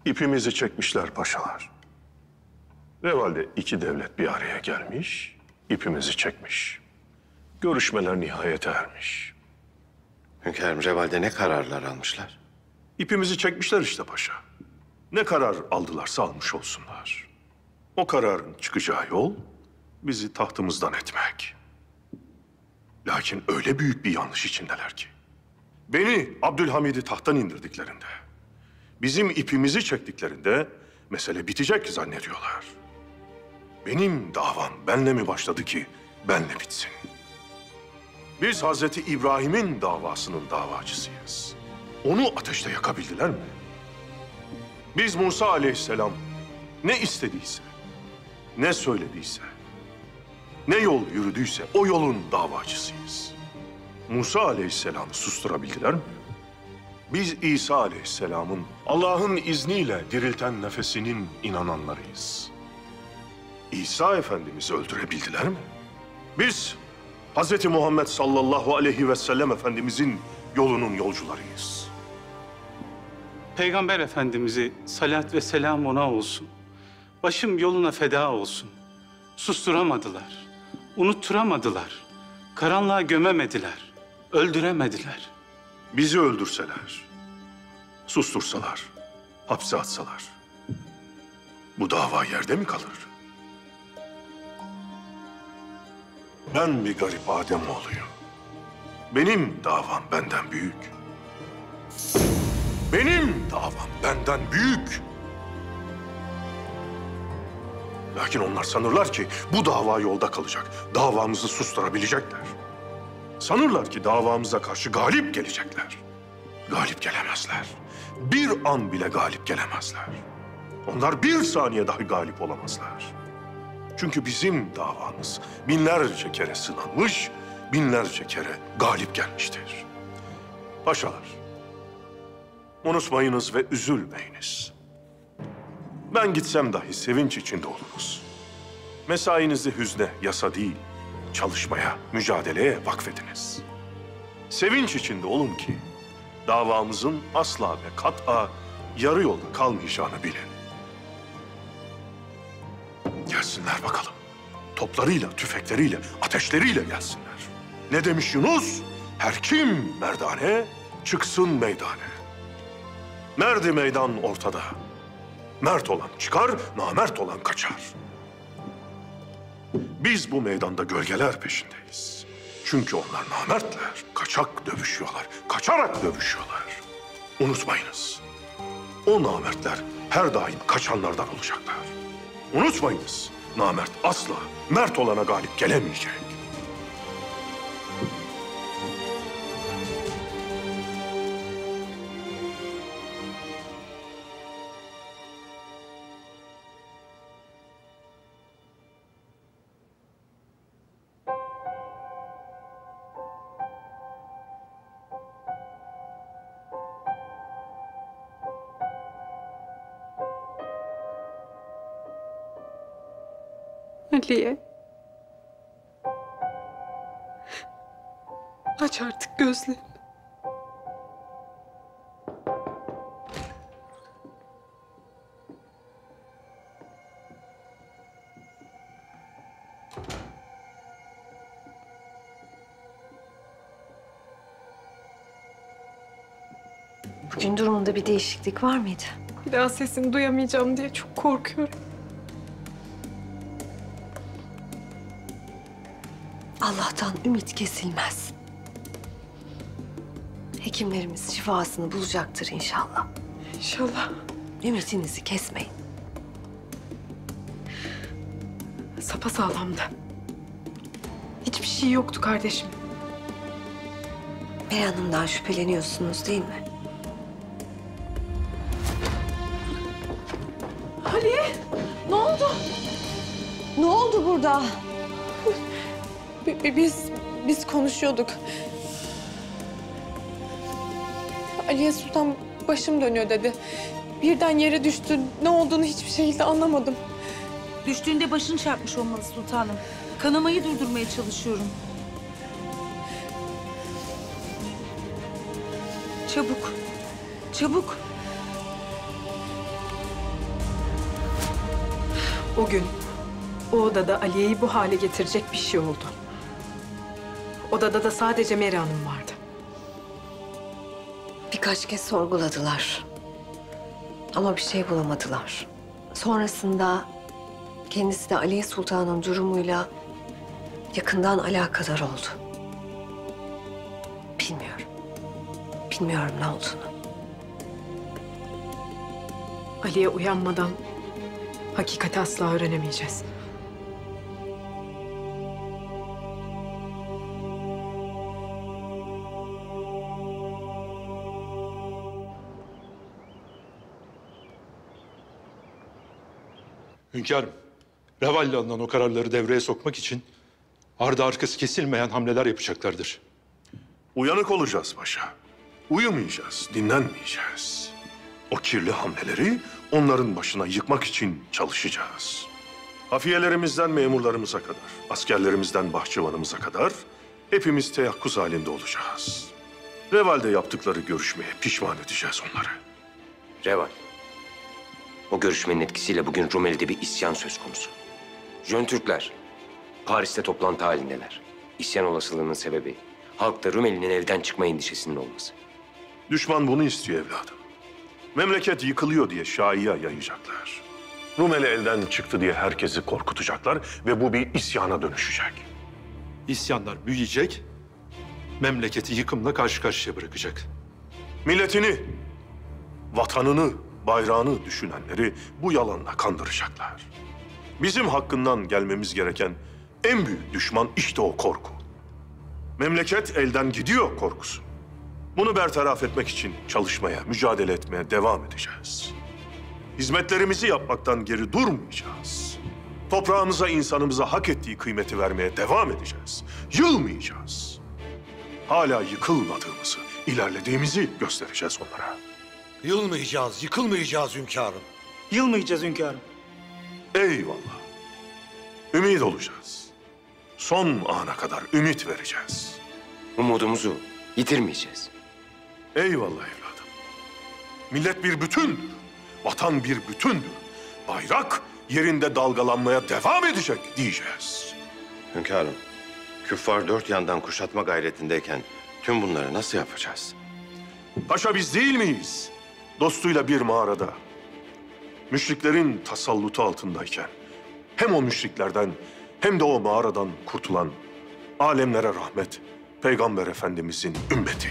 İpimizi çekmişler paşalar. Revalde iki devlet bir araya gelmiş, ipimizi çekmiş. Görüşmeler nihayete ermiş. Hünkârım, Reval'de ne kararlar almışlar? İpimizi çekmişler işte paşa. Ne karar aldılarsa almış olsunlar. O kararın çıkacağı yol bizi tahtımızdan etmek. Lakin öyle büyük bir yanlış içindeler ki. Beni Abdülhamid'i tahttan indirdiklerinde, bizim ipimizi çektiklerinde mesele bitecek zannediyorlar. Benim davam benle mi başladı ki benle bitsin? Biz Hazreti İbrahim'in davasının davacısıyız. Onu ateşte yakabildiler mi? Biz Musa aleyhisselam ne istediyse, ne söylediyse, ne yol yürüdüyse o yolun davacısıyız. Musa aleyhisselamı susturabildiler mi? Biz İsa aleyhisselamın Allah'ın izniyle dirilten nefesinin inananlarıyız. İsa Efendimiz'i öldürebildiler mi? Biz Hazreti Muhammed sallallahu aleyhi ve sellem Efendimizin yolunun yolcularıyız. Peygamber Efendimiz'i salat ve selam ona olsun. Başım yoluna feda olsun. Susturamadılar, unutturamadılar. Karanlığa gömemediler, öldüremediler. Bizi öldürseler, sustursalar, hapse atsalar, bu dava yerde mi kalır? Ben bir garip Ademoğluyum. Benim davam benden büyük. Benim davam benden büyük. Lakin onlar sanırlar ki bu dava yolda kalacak. Davamızı susturabilecekler. Sanırlar ki davamıza karşı galip gelecekler. Galip gelemezler. Bir an bile galip gelemezler. Onlar bir saniye dahi galip olamazlar. Çünkü bizim davamız binlerce kere sınanmış, binlerce kere galip gelmiştir. Paşalar, unutmayınız ve üzülmeyiniz. Ben gitsem dahi sevinç içinde oluruz. Mesainizi hüzne, yasa değil, çalışmaya, mücadeleye vakfediniz. Sevinç içinde olun ki davamızın asla ve kat'a yarı yolda kalmayacağını bilin. Gelsinler bakalım. Toplarıyla, tüfekleriyle, ateşleriyle gelsinler. Ne demiş Yunus? Her kim merdane, çıksın meydane. Merdi meydan ortada. Mert olan çıkar, namert olan kaçar. Biz bu meydanda gölgeler peşindeyiz. Çünkü onlar namertler, kaçak dövüşüyorlar, kaçarak dövüşüyorlar. Unutmayınız, o namertler her daim kaçanlardan olacaklar. Unutmayınız, namert asla mert olana galip gelemeyecek. Aliye. Aç artık gözlerini. Bugün durumunda bir değişiklik var mıydı? Bir daha sesini duyamayacağım diye çok korkuyorum. Allah'tan ümit kesilmez. Hekimlerimiz şifasını bulacaktır inşallah. İnşallah. Ümitinizi kesmeyin. Sapasağlamdı. Hiçbir şey yoktu kardeşim. Peri Hanım'dan şüpheleniyorsunuz değil mi? Aliye, ne oldu? Ne oldu burada? Biz konuşuyorduk. Aliye Sultan başım dönüyor dedi. Birden yere düştü. Ne olduğunu hiçbir şekilde anlamadım. Düştüğünde başını çarpmış olmalı sultanım. Kanamayı durdurmaya çalışıyorum. Çabuk, çabuk. O gün o odada Aliye'yi bu hale getirecek bir şey oldu. Odada da sadece Meri Hanım vardı. Birkaç kez sorguladılar. Ama bir şey bulamadılar. Sonrasında kendisi de Aliye Sultan'ın durumuyla yakından alakadar oldu. Bilmiyorum. Bilmiyorum ne olduğunu. Aliye uyanmadan hakikati asla öğrenemeyeceğiz. Hünkârım, Reval'le alınan o kararları devreye sokmak için ardı arkası kesilmeyen hamleler yapacaklardır. Uyanık olacağız paşa. Uyumayacağız, dinlenmeyeceğiz. O kirli hamleleri onların başına yıkmak için çalışacağız. Hafiyelerimizden memurlarımıza kadar, askerlerimizden bahçıvanımıza kadar hepimiz teyakkuz halinde olacağız. Reval'de yaptıkları görüşmeye pişman edeceğiz onları. Reval. O görüşmenin etkisiyle bugün Rumeli'de bir isyan söz konusu. Jön Türkler Paris'te toplantı halindeler. İsyan olasılığının sebebi halkta Rumeli'nin elden çıkma endişesinin olması. Düşman bunu istiyor evladım. Memleket yıkılıyor diye şaiya yayacaklar. Rumeli elden çıktı diye herkesi korkutacaklar ve bu bir isyana dönüşecek. İsyanlar büyüyecek, memleketi yıkımla karşı karşıya bırakacak. Milletini, vatanını, bayrağını düşünenleri bu yalanla kandıracaklar. Bizim hakkından gelmemiz gereken en büyük düşman işte o korku. Memleket elden gidiyor korkusu. Bunu bertaraf etmek için çalışmaya, mücadele etmeye devam edeceğiz. Hizmetlerimizi yapmaktan geri durmayacağız. Toprağımıza, insanımıza hak ettiği kıymeti vermeye devam edeceğiz. Yılmayacağız. Hala yıkılmadığımızı, ilerlediğimizi göstereceğiz onlara. Yılmayacağız, yıkılmayacağız hünkârım. Yılmayacağız hünkârım. Eyvallah. Ümit olacağız. Son ana kadar ümit vereceğiz. Umudumuzu yitirmeyeceğiz. Eyvallah evladım. Millet bir bütündür. Vatan bir bütündür. Bayrak yerinde dalgalanmaya devam edecek diyeceğiz. Hünkârım, küffar dört yandan kuşatma gayretindeyken tüm bunları nasıl yapacağız? Paşa biz değil miyiz? Dostuyla bir mağarada. Müşriklerin tasallutu altındayken hem o müşriklerden hem de o mağaradan kurtulan alemlere rahmet Peygamber Efendimizin ümmeti.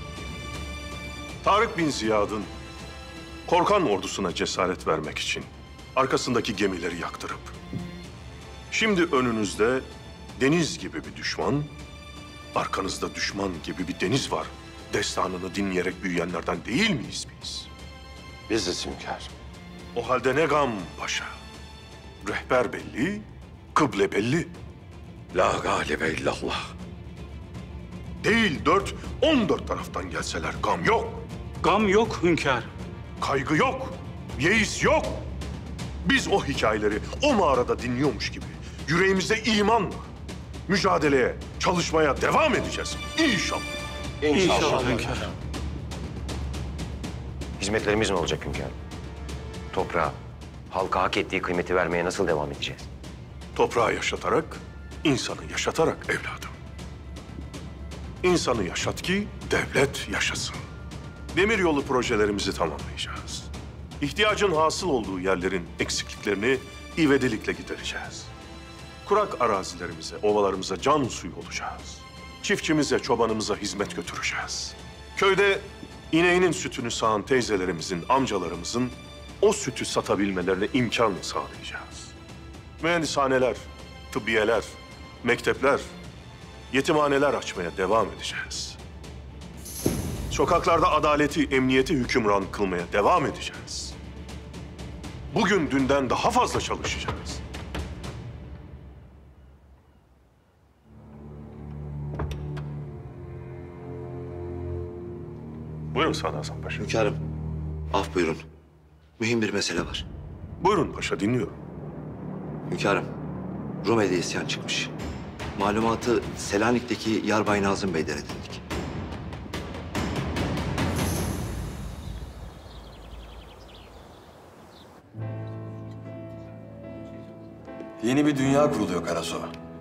Tarık bin Ziyad'ın korkan ordusuna cesaret vermek için arkasındaki gemileri yaktırıp şimdi önünüzde deniz gibi bir düşman, arkanızda düşman gibi bir deniz var destanını dinleyerek büyüyenlerden değil miyiz biz? Biziz hünkârım. O halde ne gam paşa? Rehber belli, kıble belli. La galibe illallah. Değil 14 taraftan gelseler gam yok. Gam yok hünkâr. Kaygı yok, yeis yok. Biz o hikayeleri o mağarada dinliyormuş gibi yüreğimizde imanla mücadeleye, çalışmaya devam edeceğiz. İnşallah. İnşallah hünkâr. Hizmetlerimiz ne olacak hünkârım? Toprağa, halka hak ettiği kıymeti vermeye nasıl devam edeceğiz? Toprağı yaşatarak, insanı yaşatarak evladım. İnsanı yaşat ki devlet yaşasın. Demiryolu projelerimizi tamamlayacağız. İhtiyacın hasıl olduğu yerlerin eksikliklerini ivedilikle gidereceğiz. Kurak arazilerimize, ovalarımıza can suyu olacağız. Çiftçimize, çobanımıza hizmet götüreceğiz. Köyde ineğinin sütünü sağan teyzelerimizin, amcalarımızın o sütü satabilmelerine imkan sağlayacağız. Mühendishaneler, tıbbiyeler, mektepler, yetimhaneler açmaya devam edeceğiz. Sokaklarda adaleti, emniyeti hükümran kılmaya devam edeceğiz. Bugün dünden daha fazla çalışacağız. Buyurun Saad Hasan Paşa. Hünkârım, af buyurun. Mühim bir mesele var. Buyurun paşa, dinliyorum. Hünkârım, Rumeli'de isyan çıkmış. Malumatı Selanik'teki Yarbay Nazım Bey'den edindik. Yeni bir dünya kuruluyor Karaso.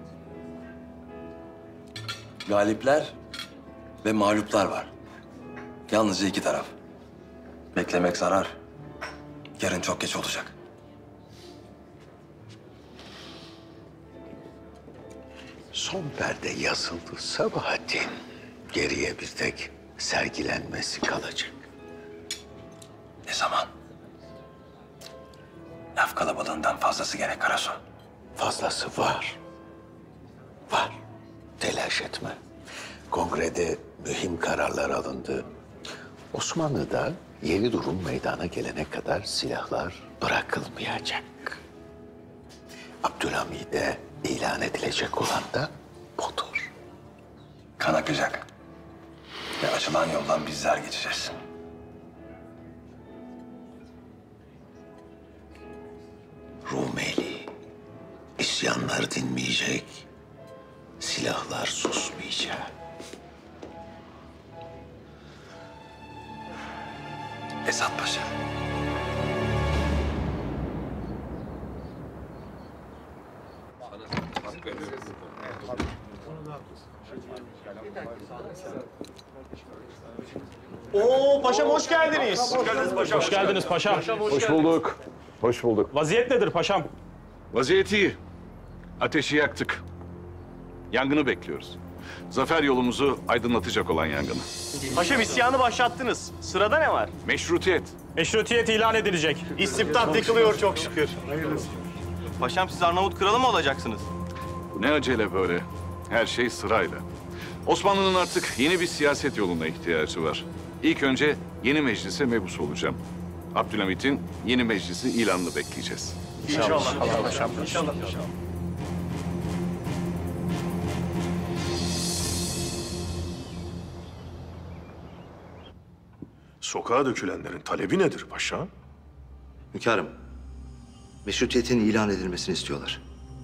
Galipler ve mağluplar var. Yalnızca iki taraf. Beklemek zarar. Yarın çok geç olacak. Son perde yazıldı Sabahattin. Geriye bir tek sergilenmesi kalacak. Ne zaman? Laf kalabalığından fazlası gerek Karaso. Fazlası var. Var. Telaş etme. Kongrede mühim kararlar alındı. Osmanlı'da yeni durum meydana gelene kadar silahlar bırakılmayacak. Abdülhamid'e ilan edilecek olan da budur. Kan akacak. Ve açılan yoldan bizler geçeceğiz. Rumeli, isyanlar dinmeyecek, silahlar susmayacak. Esat Paşa. Oo paşam hoş geldiniz. Hoş geldiniz paşam. Hoş geldiniz paşam. Hoş bulduk. Hoş bulduk. Vaziyet nedir paşam? Vaziyet iyi. Ateşi yaktık. Yangını bekliyoruz. Zafer yolumuzu aydınlatacak olan yangını. Paşam isyanı başlattınız. Sırada ne var? Meşrutiyet. Meşrutiyet ilan edilecek. İstibdat yıkılıyor çok şükür. Paşam siz Arnavut kralı mı olacaksınız? Ne acele böyle. Her şey sırayla. Osmanlı'nın artık yeni bir siyaset yoluna ihtiyacı var. İlk önce yeni meclise mebus olacağım. Abdülhamit'in yeni meclisi ilanını bekleyeceğiz. İnşallah. Paşam. İnşallah. Sokağa dökülenlerin talebi nedir paşa? Hünkârım, meşrutiyetin ilan edilmesini istiyorlar.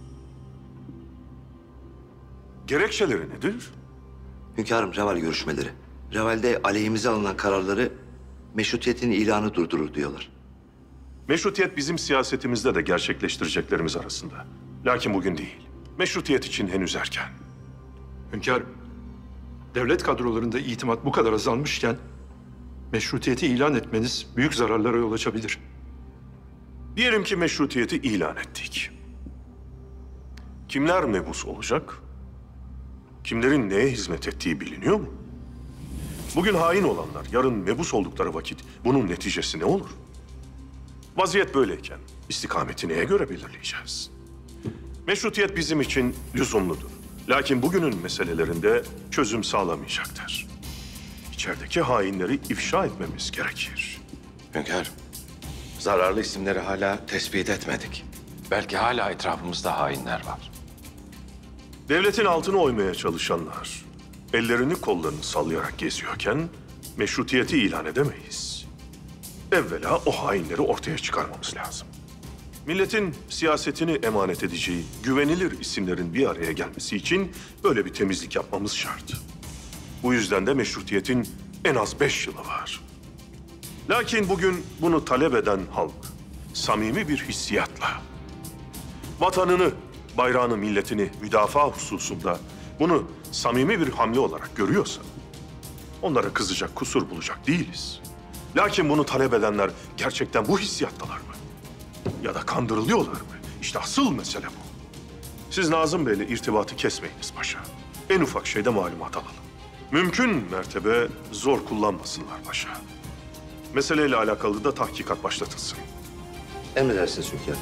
Gerekçeleri nedir? Hünkârım, Reval görüşmeleri. Reval'de aleyhimize alınan kararları meşrutiyetin ilanı durdurur diyorlar. Meşrutiyet bizim siyasetimizde de gerçekleştireceklerimiz arasında. Lakin bugün değil. Meşrutiyet için henüz erken. Hünkârım, devlet kadrolarında itimat bu kadar azalmışken meşrutiyeti ilan etmeniz büyük zararlara yol açabilir. Diyelim ki meşrutiyeti ilan ettik. Kimler mebus olacak? Kimlerin neye hizmet ettiği biliniyor mu? Bugün hain olanlar yarın mebus oldukları vakit bunun neticesi ne olur? Vaziyet böyleyken istikameti neye göre belirleyeceğiz? Meşrutiyet bizim için lüzumludur. Lakin bugünün meselelerinde çözüm sağlamayacaktır. İçerideki hainleri ifşa etmemiz gerekir. Hünkârım, zararlı isimleri hala tespit etmedik. Belki hala etrafımızda hainler var. Devletin altını oymaya çalışanlar ellerini kollarını sallayarak geziyorken meşrutiyeti ilan edemeyiz. Evvela o hainleri ortaya çıkarmamız lazım. Milletin siyasetini emanet edeceği güvenilir isimlerin bir araya gelmesi için böyle bir temizlik yapmamız şart. Bu yüzden de meşrutiyetin en az 5 yılı var. Lakin bugün bunu talep eden halk samimi bir hissiyatla vatanını, bayrağını, milletini müdafaa hususunda bunu samimi bir hamle olarak görüyorsa onlara kızacak, kusur bulacak değiliz. Lakin bunu talep edenler gerçekten bu hissiyattalar mı? Ya da kandırılıyorlar mı? İşte asıl mesele bu. Siz Nazım Bey'le irtibatı kesmeyiniz paşa. En ufak şeyde malumat alalım. Mümkün mertebe zor kullanmasınlar paşa. Meseleyle alakalı da tahkikat başlatılsın. Emredersiniz hünkârım.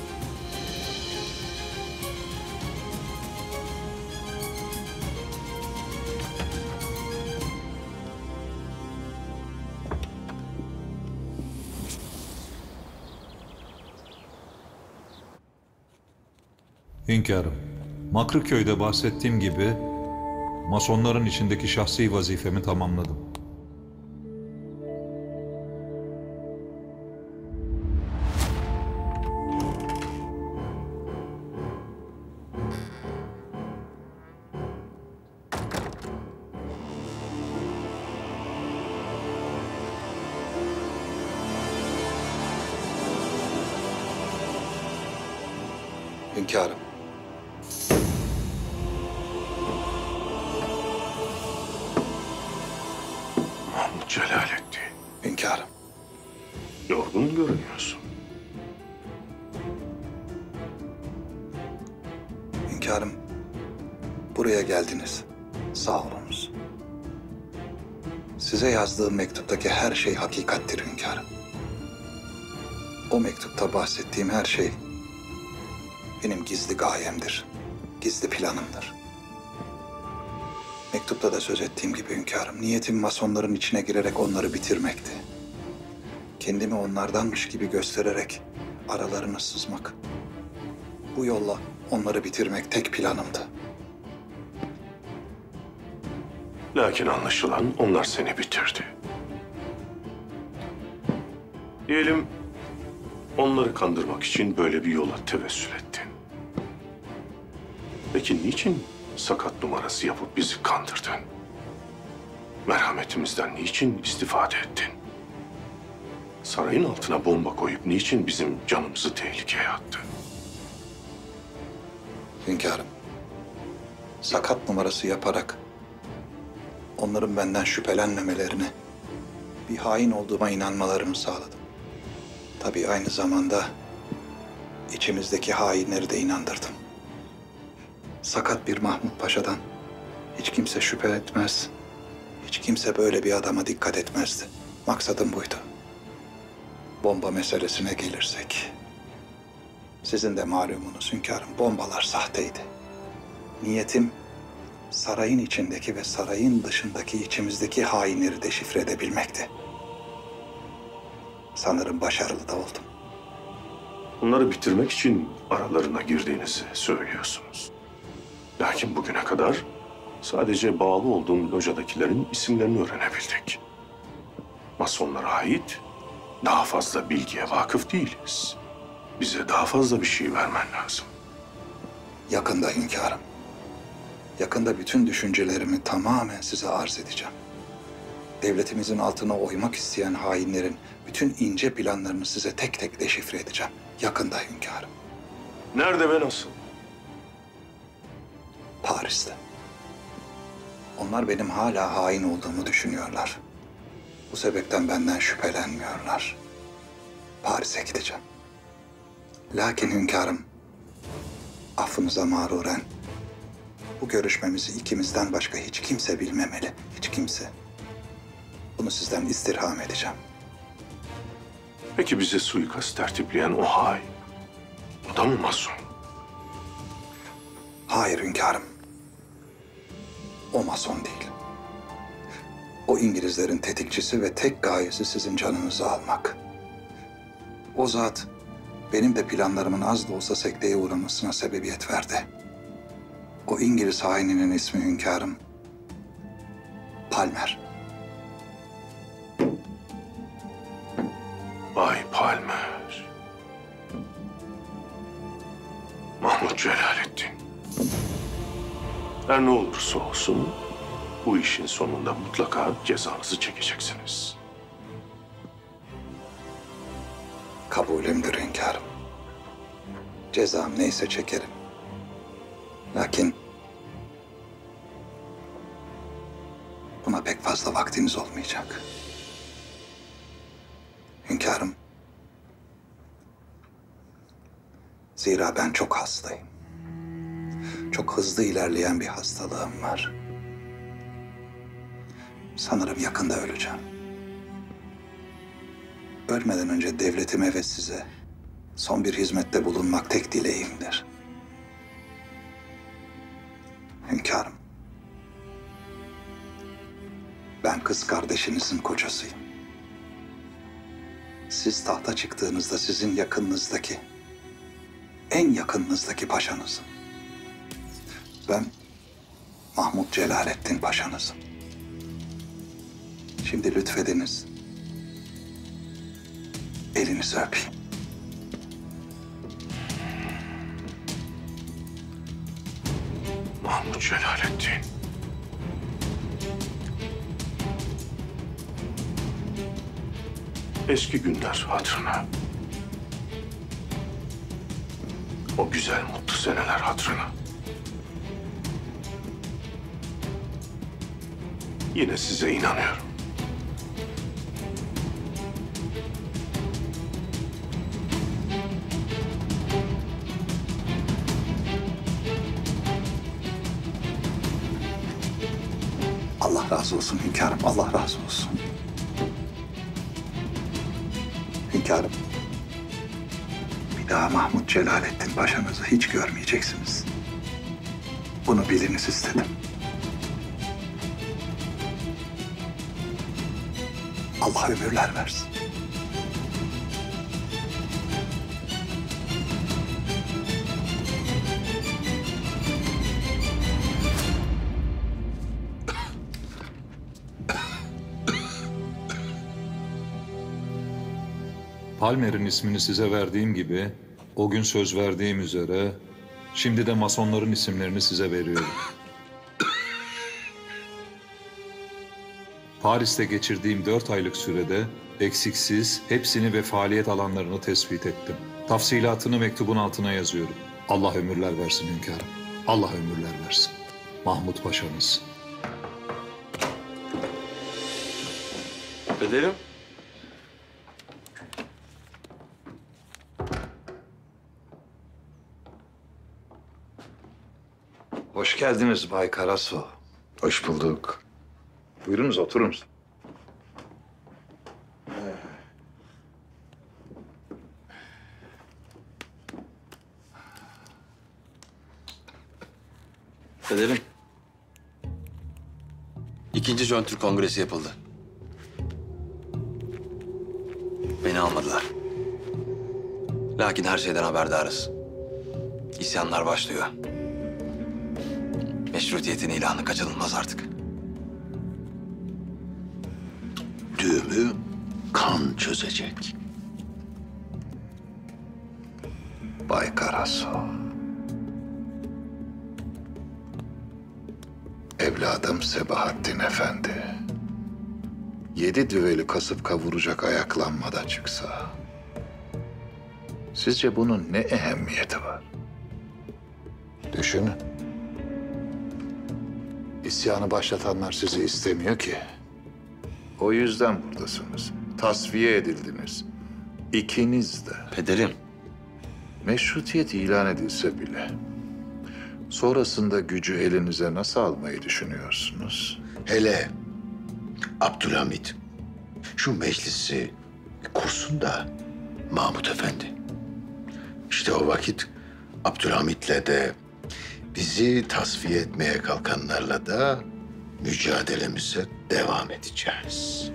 Hünkârım, Makrıköy'de bahsettiğim gibi masonların içindeki şahsi vazifemi tamamladım. Hünkârım, Mahmut Celalettin. Hünkârım. Yorgun görünüyorsun. Hünkârım, buraya geldiniz. Sağ olunuz. Size yazdığım mektuptaki her şey hakikattir hünkârım. O mektupta bahsettiğim her şey benim gizli gayemdir, gizli planımdır. Mektupta da söz ettiğim gibi hünkârım, niyetim masonların içine girerek onları bitirmekti. Kendimi onlardanmış gibi göstererek aralarına sızmak. Bu yolla onları bitirmek tek planımdı. Lakin anlaşılan onlar seni bitirdi. Diyelim onları kandırmak için böyle bir yola tevessül ettin. Peki niçin sakat numarası yapıp bizi kandırdın? Merhametimizden niçin istifade ettin? Sarayın altına bomba koyup niçin bizim canımızı tehlikeye attın? Hünkârım, sakat numarası yaparak onların benden şüphelenmemelerini, bir hain olduğuma inanmalarını sağladım. Tabii aynı zamanda içimizdeki hainleri de inandırdım. Sakat bir Mahmut Paşa'dan hiç kimse şüphe etmez, hiç kimse böyle bir adama dikkat etmezdi. Maksadım buydu. Bomba meselesine gelirsek, sizin de malumunuz hünkârım, bombalar sahteydi. Niyetim sarayın içindeki ve sarayın dışındaki içimizdeki hainleri deşifre edebilmekti. Sanırım başarılı da oldum. Onları bitirmek için aralarına girdiğinizi söylüyorsunuz. Lakin bugüne kadar sadece bağlı olduğum lojadakilerin isimlerini öğrenebildik. Masonlara ait daha fazla bilgiye vakıf değiliz. Bize daha fazla bir şey vermen lazım. Yakında hünkârım. Yakında bütün düşüncelerimi tamamen size arz edeceğim. Devletimizin altına oymak isteyen hainlerin bütün ince planlarını size tek tek deşifre edeceğim. Yakında hünkârım. Nerede ve nasıl? Paris'te. Onlar benim hala hain olduğumu düşünüyorlar. Bu sebepten benden şüphelenmiyorlar. Paris'e gideceğim. Lakin hünkârım, affınıza mağruren bu görüşmemizi ikimizden başka hiç kimse bilmemeli. Hiç kimse. Bunu sizden istirham edeceğim. Peki bize suikast tertipleyen o hain, o da mı mason? Hayır hünkârım. O mason değil. O İngilizlerin tetikçisi ve tek gayesi sizin canınızı almak. O zat benim de planlarımın az da olsa sekteye uğramasına sebebiyet verdi. O İngiliz haininin ismi hünkârım Palmer. Bay Palmer. Mahmut Celalettin. Her ne olursa olsun bu işin sonunda mutlaka cezanızı çekeceksiniz. Kabulümdür hünkârım. Cezam neyse çekerim. Lakin buna pek fazla vaktiniz olmayacak. Hünkârım, zira ben çok hastayım. Çok hızlı ilerleyen bir hastalığım var. Sanırım yakında öleceğim. Ölmeden önce devletime ve size son bir hizmette bulunmak tek dileğimdir. Hünkârım, ben kız kardeşinizin kocasıyım. Siz tahta çıktığınızda sizin yakınınızdaki, en yakınınızdaki paşanızım. Ben Mahmut Celalettin Paşanızım. Şimdi lütfediniz, elinizi öpeyim. Mahmut Celalettin. Eski günler hatırına. O güzel mutlu seneler hatırına. Yine size inanıyorum. Allah razı olsun hünkârım, Allah razı olsun. Hünkârım, bir daha Mahmut Celalettin Paşa'nızı hiç görmeyeceksiniz. Bunu biliniz istedim. Allah ömürler versin. Palmer'in ismini size verdiğim gibi, o gün söz verdiğim üzere, şimdi de masonların isimlerini size veriyorum. Paris'te geçirdiğim 4 aylık sürede eksiksiz hepsini ve faaliyet alanlarını tespit ettim. Tafsilatını mektubun altına yazıyorum. Allah ömürler versin hünkârım. Allah ömürler versin. Mahmut Paşa'mız. Pederim. Hoş geldiniz Bay Karasu. Hoş bulduk. Buyurunuz, oturunuz. Pederim. İkinci Jön Türk Kongresi yapıldı. Beni almadılar. Lakin her şeyden haberdarız. İsyanlar başlıyor. Meşrutiyetin ilanı kaçınılmaz artık. Düğümü kan çözecek. Bay Karasu. Evladım Sebahattin Efendi. 7 düveli kasıp kavuracak ayaklanmada çıksa, sizce bunun ne ehemmiyeti var? Düşünün. İsyanı başlatanlar sizi istemiyor ki. O yüzden buradasınız. Tasfiye edildiniz. İkiniz de. Pederim. Meşrutiyet ilan edilse bile sonrasında gücü elinize nasıl almayı düşünüyorsunuz? Hele Abdülhamit şu meclisi kursun da Mahmut Efendi. İşte o vakit Abdülhamit'le de bizi tasfiye etmeye kalkanlarla da mücadelemize devam edeceğiz.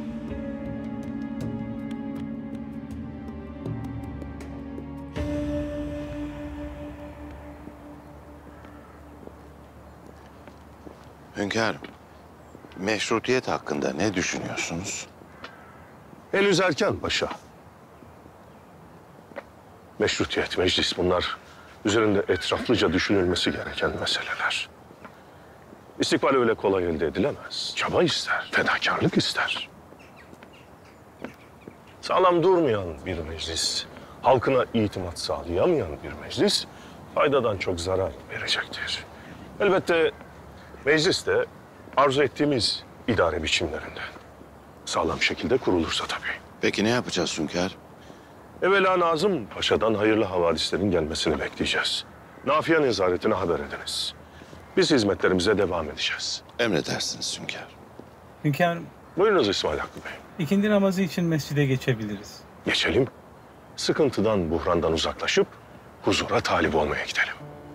Hünkârım, meşrutiyet hakkında ne düşünüyorsunuz? Henüz erken paşa. Meşrutiyet, meclis bunlar üzerinde etraflıca düşünülmesi gereken meseleler. İstikbal öyle kolay elde edilemez. Çaba ister, fedakarlık ister. Sağlam durmayan bir meclis, halkına itimat sağlayamayan bir meclis faydadan çok zarar verecektir. Elbette meclis de arzu ettiğimiz idare biçimlerinden sağlam şekilde kurulursa tabii. Peki ne yapacağız hünkâr? Evvela Nazım Paşa'dan hayırlı havadislerin gelmesini bekleyeceğiz. Nafiye nezaretine haber ediniz. Biz hizmetlerimize devam edeceğiz. Emredersiniz hünkâr. Hünkârım, Buyurunuz İsmail Hakkı Bey. ikindi namazı için mescide geçebiliriz. Geçelim. Sıkıntıdan, buhrandan uzaklaşıp huzura talip olmaya gidelim.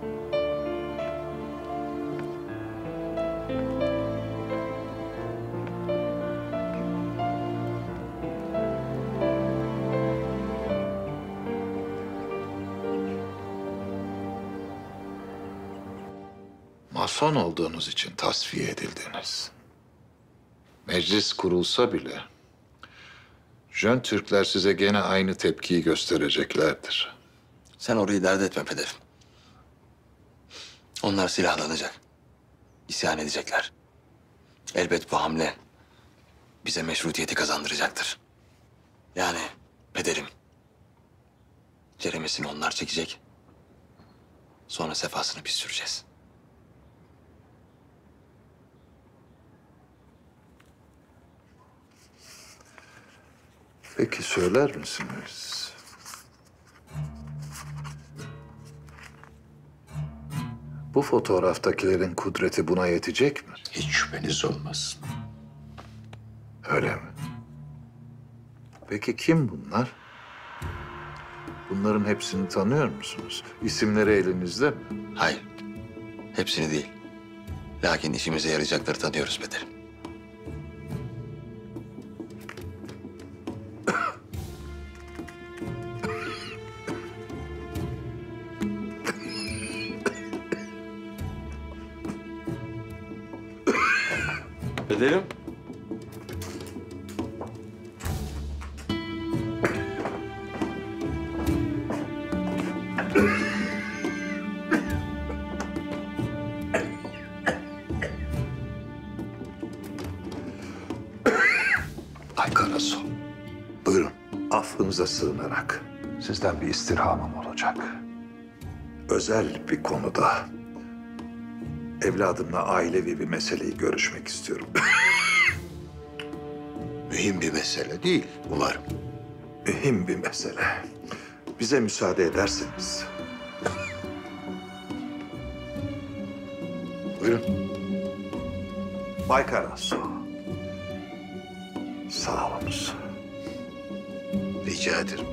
Mason olduğunuz için tasfiye edildiniz. Meclis kurulsa bile Jön Türkler size gene aynı tepkiyi göstereceklerdir. Sen orayı dert etme pederim. Onlar silahlanacak. İsyan edecekler. Elbet bu hamle bize meşrutiyeti kazandıracaktır. Yani pederim, ceremesini onlar çekecek. Sonra sefasını biz süreceğiz. Peki söyler misiniz? Bu fotoğraftakilerin kudreti buna yetecek mi? Hiç şüpheniz olmasın. Öyle mi? Peki kim bunlar? Bunların hepsini tanıyor musunuz? İsimleri elinizde mi? Hayır. Hepsini değil. Lakin işimize yarayacakları tanıyoruz Bederim. Bederim. Ay Karasu. Buyurun. Affınıza sığınarak sizden bir istirhamım olacak. Özel bir konuda evladımla ailevi bir meseleyi görüşmek istiyorum. Mühim bir mesele değil umarım. Mühim bir mesele. Bize müsaade ederseniz. Buyurun. Bay Karasu. Sağ olunuz. Rica ederim.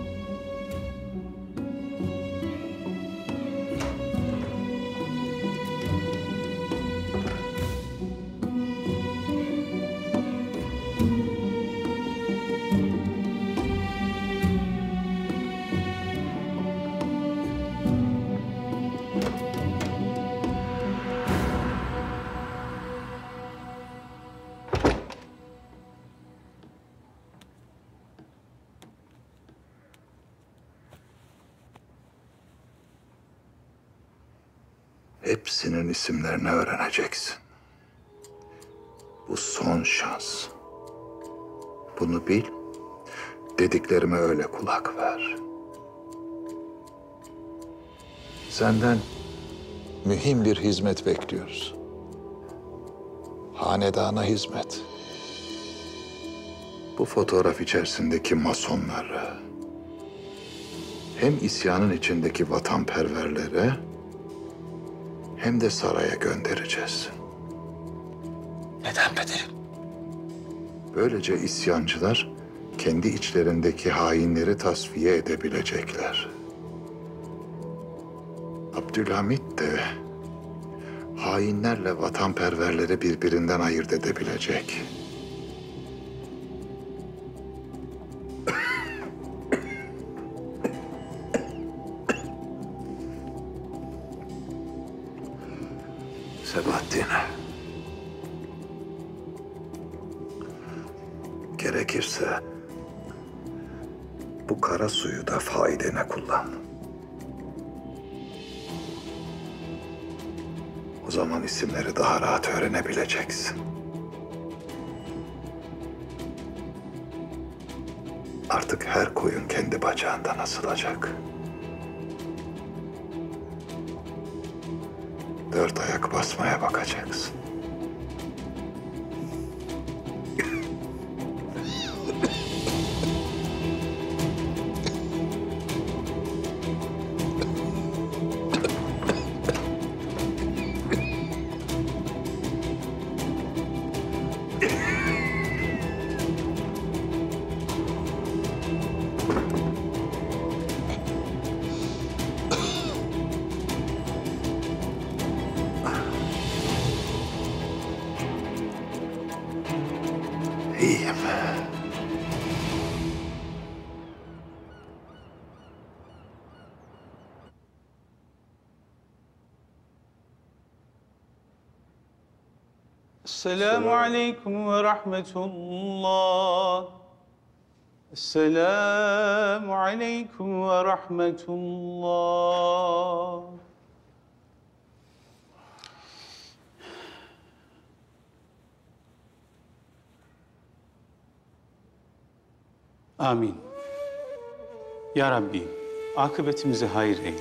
Hepsinin isimlerini öğreneceksin. Bu son şans. Bunu bil. Dediklerime öyle kulak ver. Senden mühim bir hizmet bekliyoruz. Hanedana hizmet. Bu fotoğraf içerisindeki masonları, hem isyanın içindeki vatanperverlere hem de saraya göndereceğiz. Neden Bederim? Böylece isyancılar kendi içlerindeki hainleri tasfiye edebilecekler. Abdülhamit de hainlerle vatanperverleri birbirinden ayırt edebilecek. Sebahattin. Gerekirse bu kara suyu da faidene kullan. O zaman isimleri daha rahat öğrenebileceksin. Artık her koyun kendi bacağından asılacak. 4 ayak basmaya bakacaksın. İyiyim. Esselamu aleyküm ve rahmetullah. Esselamu aleyküm ve rahmetullah. Amin. Ya Rabbi, akıbetimizi hayır eyle.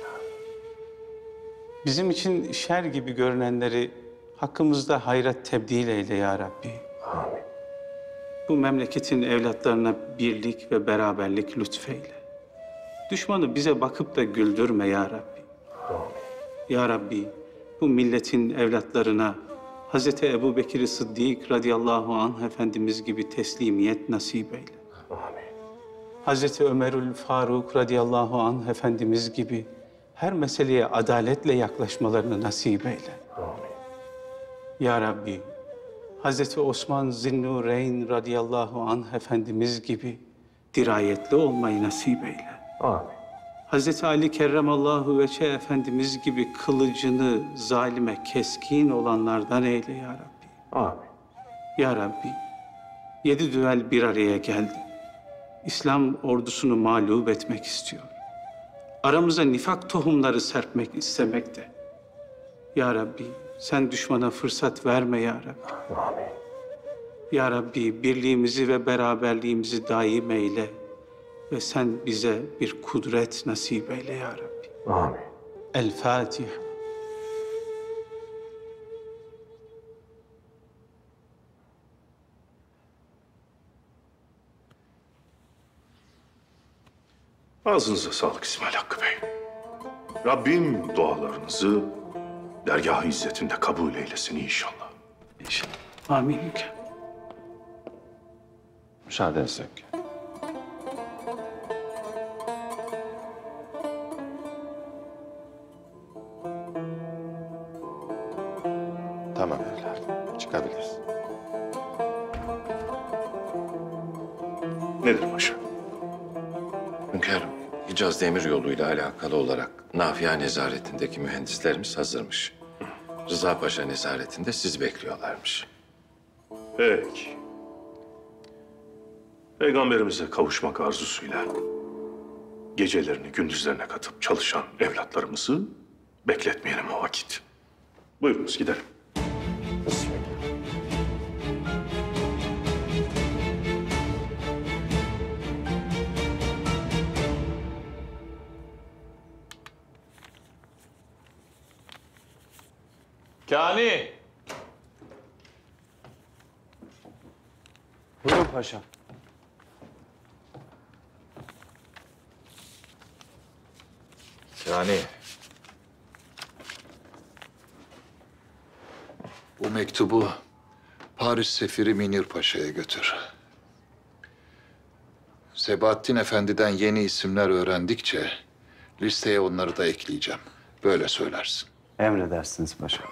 Bizim için şer gibi görünenleri hakkımızda hayra tebdil eyle ya Rabbi. Amin. bu memleketin evlatlarına birlik ve beraberlik lütfeyle. Düşmanı bize bakıp da güldürme ya Rabbi. Ya Rabbi, bu milletin evlatlarına Hazreti Ebubekir Sıddık radıyallahu anh Efendimiz gibi teslimiyet nasip eyle. Hazreti Ömerül Faruk radıyallahu anh Efendimiz gibi her meseleye adaletle yaklaşmalarını nasip eyle. Ya Rabbi, Hazreti Osman Zinnureyn radıyallahu anh Efendimiz gibi dirayetli olmayı nasip eyle. Hazreti Ali Kerremallahu Veçhe Efendimiz gibi kılıcını zalime keskin olanlardan eyle ya Rabbi. Ya Rabbi, 7 düvel bir araya geldi. İslam ordusunu mağlup etmek istiyor. Aramıza nifak tohumları serpmek istemekte. Ya Rabbi, sen düşmana fırsat verme ya Rabbi. Ya Rabbi, birliğimizi ve beraberliğimizi daim eyle. Ve sen bize bir kudret nasip eyle ya Rabbi. Amin. El Fatiha. Ağzınıza sağlık İsmail Hakkı Bey. Rabbim dualarınızı dergâh-ı izzetinde kabul eylesin inşallah. İnşallah. Amin. Müsaadenizle hünkârım. Tamam evladım, çıkabiliriz. Nedir paşa? Hünkârım, Hicaz Demiryolu'yla alakalı olarak Nafia nezaretindeki mühendislerimiz hazırmış. Rıza Paşa nezaretinde sizi bekliyorlarmış. Peki. Peygamberimize kavuşmak arzusuyla gecelerini gündüzlerine katıp çalışan evlatlarımızı bekletmeyelim o vakit. Buyurunuz gidelim. Kani! Buyurun paşam. Yani bu mektubu Paris sefiri Münir Paşa'ya götür. Sebahattin Efendi'den yeni isimler öğrendikçe listeye onları da ekleyeceğim. Böyle söylersin. Emredersiniz paşam.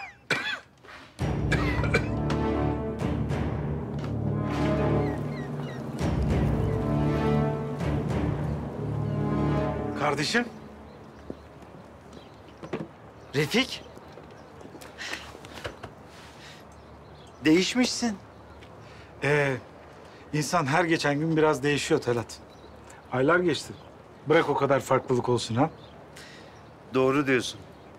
Kardeşim. Refik. Değişmişsin. İnsan her geçen gün biraz değişiyor Talat. Aylar geçti. Bırak o kadar farklılık olsun ha. Doğru diyorsun.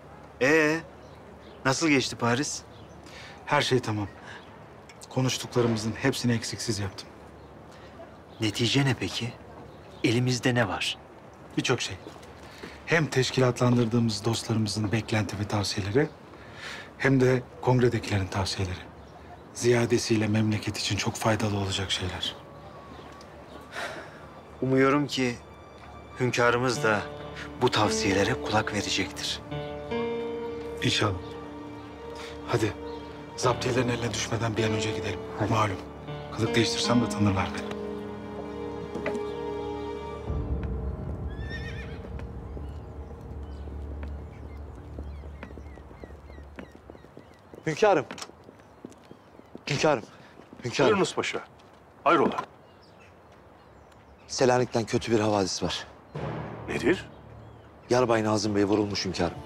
Nasıl geçti Paris? Her şey tamam. Konuştuklarımızın hepsini eksiksiz yaptım. Netice ne peki? Elimizde ne var? Birçok şey. Hem teşkilatlandırdığımız dostlarımızın beklenti ve tavsiyeleri... hem de kongredekilerin tavsiyeleri. Ziyadesiyle memleket için çok faydalı olacak şeyler. Umuyorum ki hünkârımız da bu tavsiyelere kulak verecektir. İnşallah. Hadi zaptiyelerin eline düşmeden bir an önce gidelim. Malum. Kılık değiştirsem de tanırlar beni. Hünkârım. Hünkârım. Hünkârım. Buyurunuz paşa. Hayrola? Selanik'ten kötü bir havadis var. Nedir? Yarbay Nazım Bey vurulmuş hünkârım.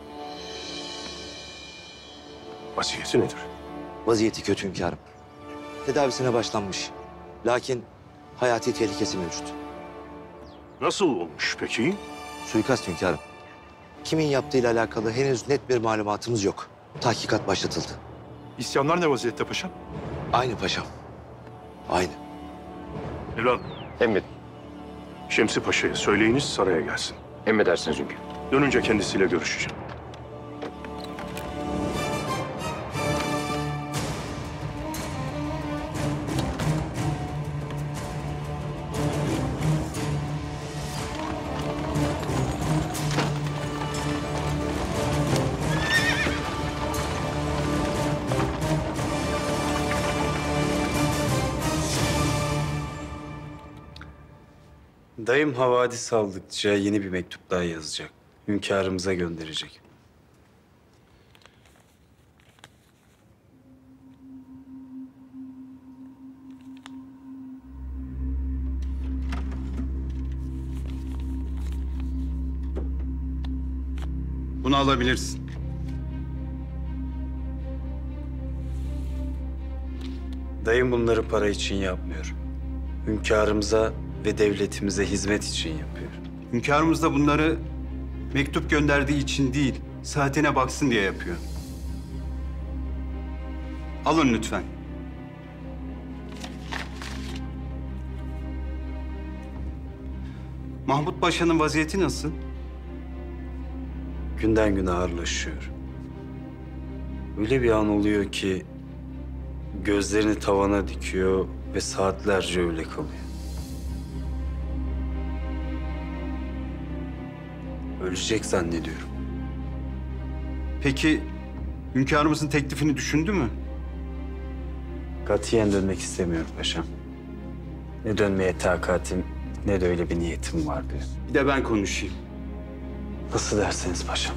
Vaziyeti nedir? Vaziyeti kötü hünkârım. Tedavisine başlanmış. Lakin hayati tehlikesi mevcut. Nasıl olmuş peki? Suikast hünkârım. Kimin yaptığıyla alakalı henüz net bir malumatımız yok. Tahkikat başlatıldı. İsyanlar ne vaziyette paşam? Aynı paşam. Aynı. Evladım. Emret. Şemsi Paşa'ya söyleyiniz saraya gelsin. Emredersiniz hünkârım. Dönünce kendisiyle görüşeceğim. Dayım havadis saldıkça yeni bir mektup daha yazacak. Hünkârımıza gönderecek. Bunu alabilirsin. Dayım bunları para için yapmıyor. Hünkârımıza ve devletimize hizmet için yapıyor. Hünkârımız da bunları mektup gönderdiği için değil, saatine baksın diye yapıyor. Alın lütfen. Mahmut Paşa'nın vaziyeti nasıl? Günden güne ağırlaşıyor. Öyle bir an oluyor ki gözlerini tavana dikiyor ve saatlerce öyle kalıyor. Ölecek zannediyorum. Peki hünkârımızın teklifini düşündü mü? Katiyen dönmek istemiyor paşam. Ne dönmeye takatim ne de öyle bir niyetim var diyor. Bir de ben konuşayım. Nasıl derseniz paşam.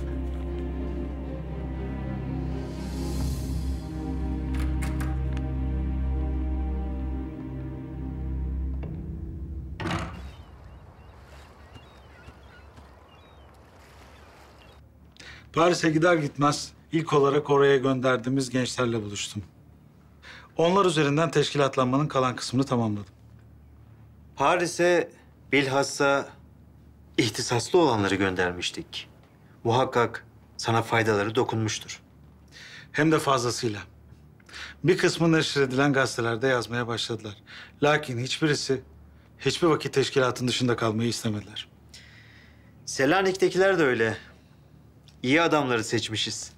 Paris'e gider gitmez ilk olarak oraya gönderdiğimiz gençlerle buluştum. Onlar üzerinden teşkilatlanmanın kalan kısmını tamamladım. Paris'e bilhassa ihtisaslı olanları göndermiştik. Muhakkak sana faydaları dokunmuştur. Hem de fazlasıyla. Bir kısmı neşredilen gazetelerde yazmaya başladılar. Lakin hiçbirisi hiçbir vakit teşkilatın dışında kalmayı istemediler. Selanik'tekiler de öyle. İyi adamları seçmişiz.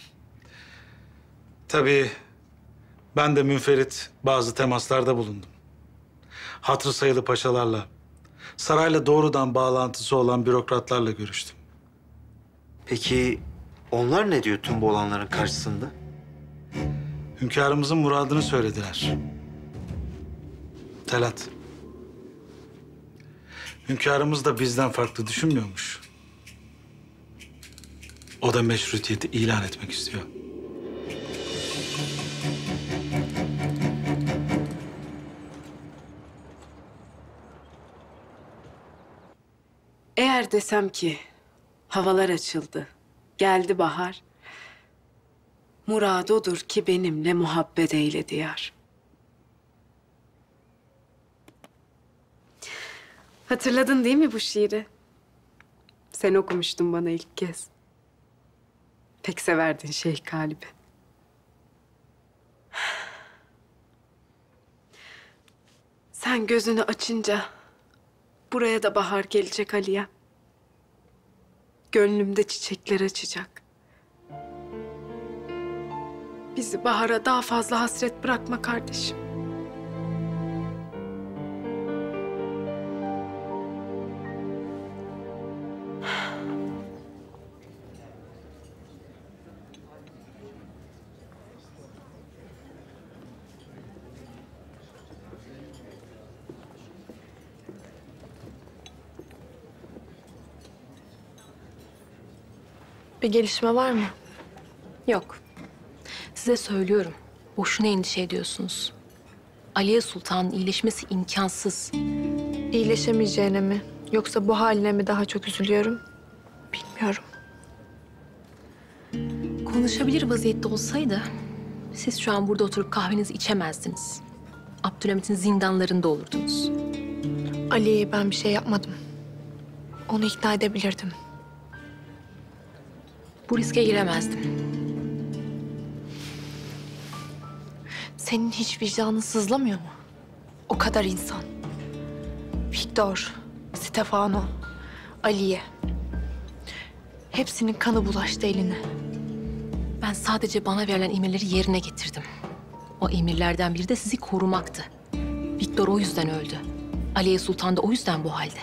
Tabii ben de münferit bazı temaslarda bulundum. Hatırı sayılı paşalarla, sarayla doğrudan bağlantısı olan bürokratlarla görüştüm. Peki onlar ne diyor tüm bu olanların karşısında? Hünkârımızın muradını söylediler. Telat. Hünkârımız da bizden farklı düşünmüyormuş. O da meşrutiyeti ilan etmek istiyor. Eğer desem ki havalar açıldı, geldi bahar, murad odur ki benimle muhabbet eyle diyar. Hatırladın değil mi bu şiiri? Sen okumuştun bana ilk kez. Pek severdin Şeyh Galip'i. Sen gözünü açınca buraya da bahar gelecek Aliye. Gönlümde çiçekler açacak. Bizi bahara daha fazla hasret bırakma kardeşim. Bir gelişme var mı? Yok. Size söylüyorum. Boşuna endişe ediyorsunuz. Aliye Sultan'ın iyileşmesi imkansız. İyileşemeyeceğine mi? Yoksa bu haline mi daha çok üzülüyorum? Bilmiyorum. Konuşabilir vaziyette olsaydı siz şu an burada oturup kahvenizi içemezdiniz. Abdülhamit'in zindanlarında olurdunuz. Aliye'ye ben bir şey yapmadım. Onu ikna edebilirdim. Bu riske giremezdim. Senin hiç vicdanın sızlamıyor mu? O kadar insan. Viktor, Stefano, Aliye. Hepsinin kanı bulaştı eline. Ben sadece bana verilen emirleri yerine getirdim. O emirlerden biri de sizi korumaktı. Viktor o yüzden öldü. Aliye Sultan da o yüzden bu halde.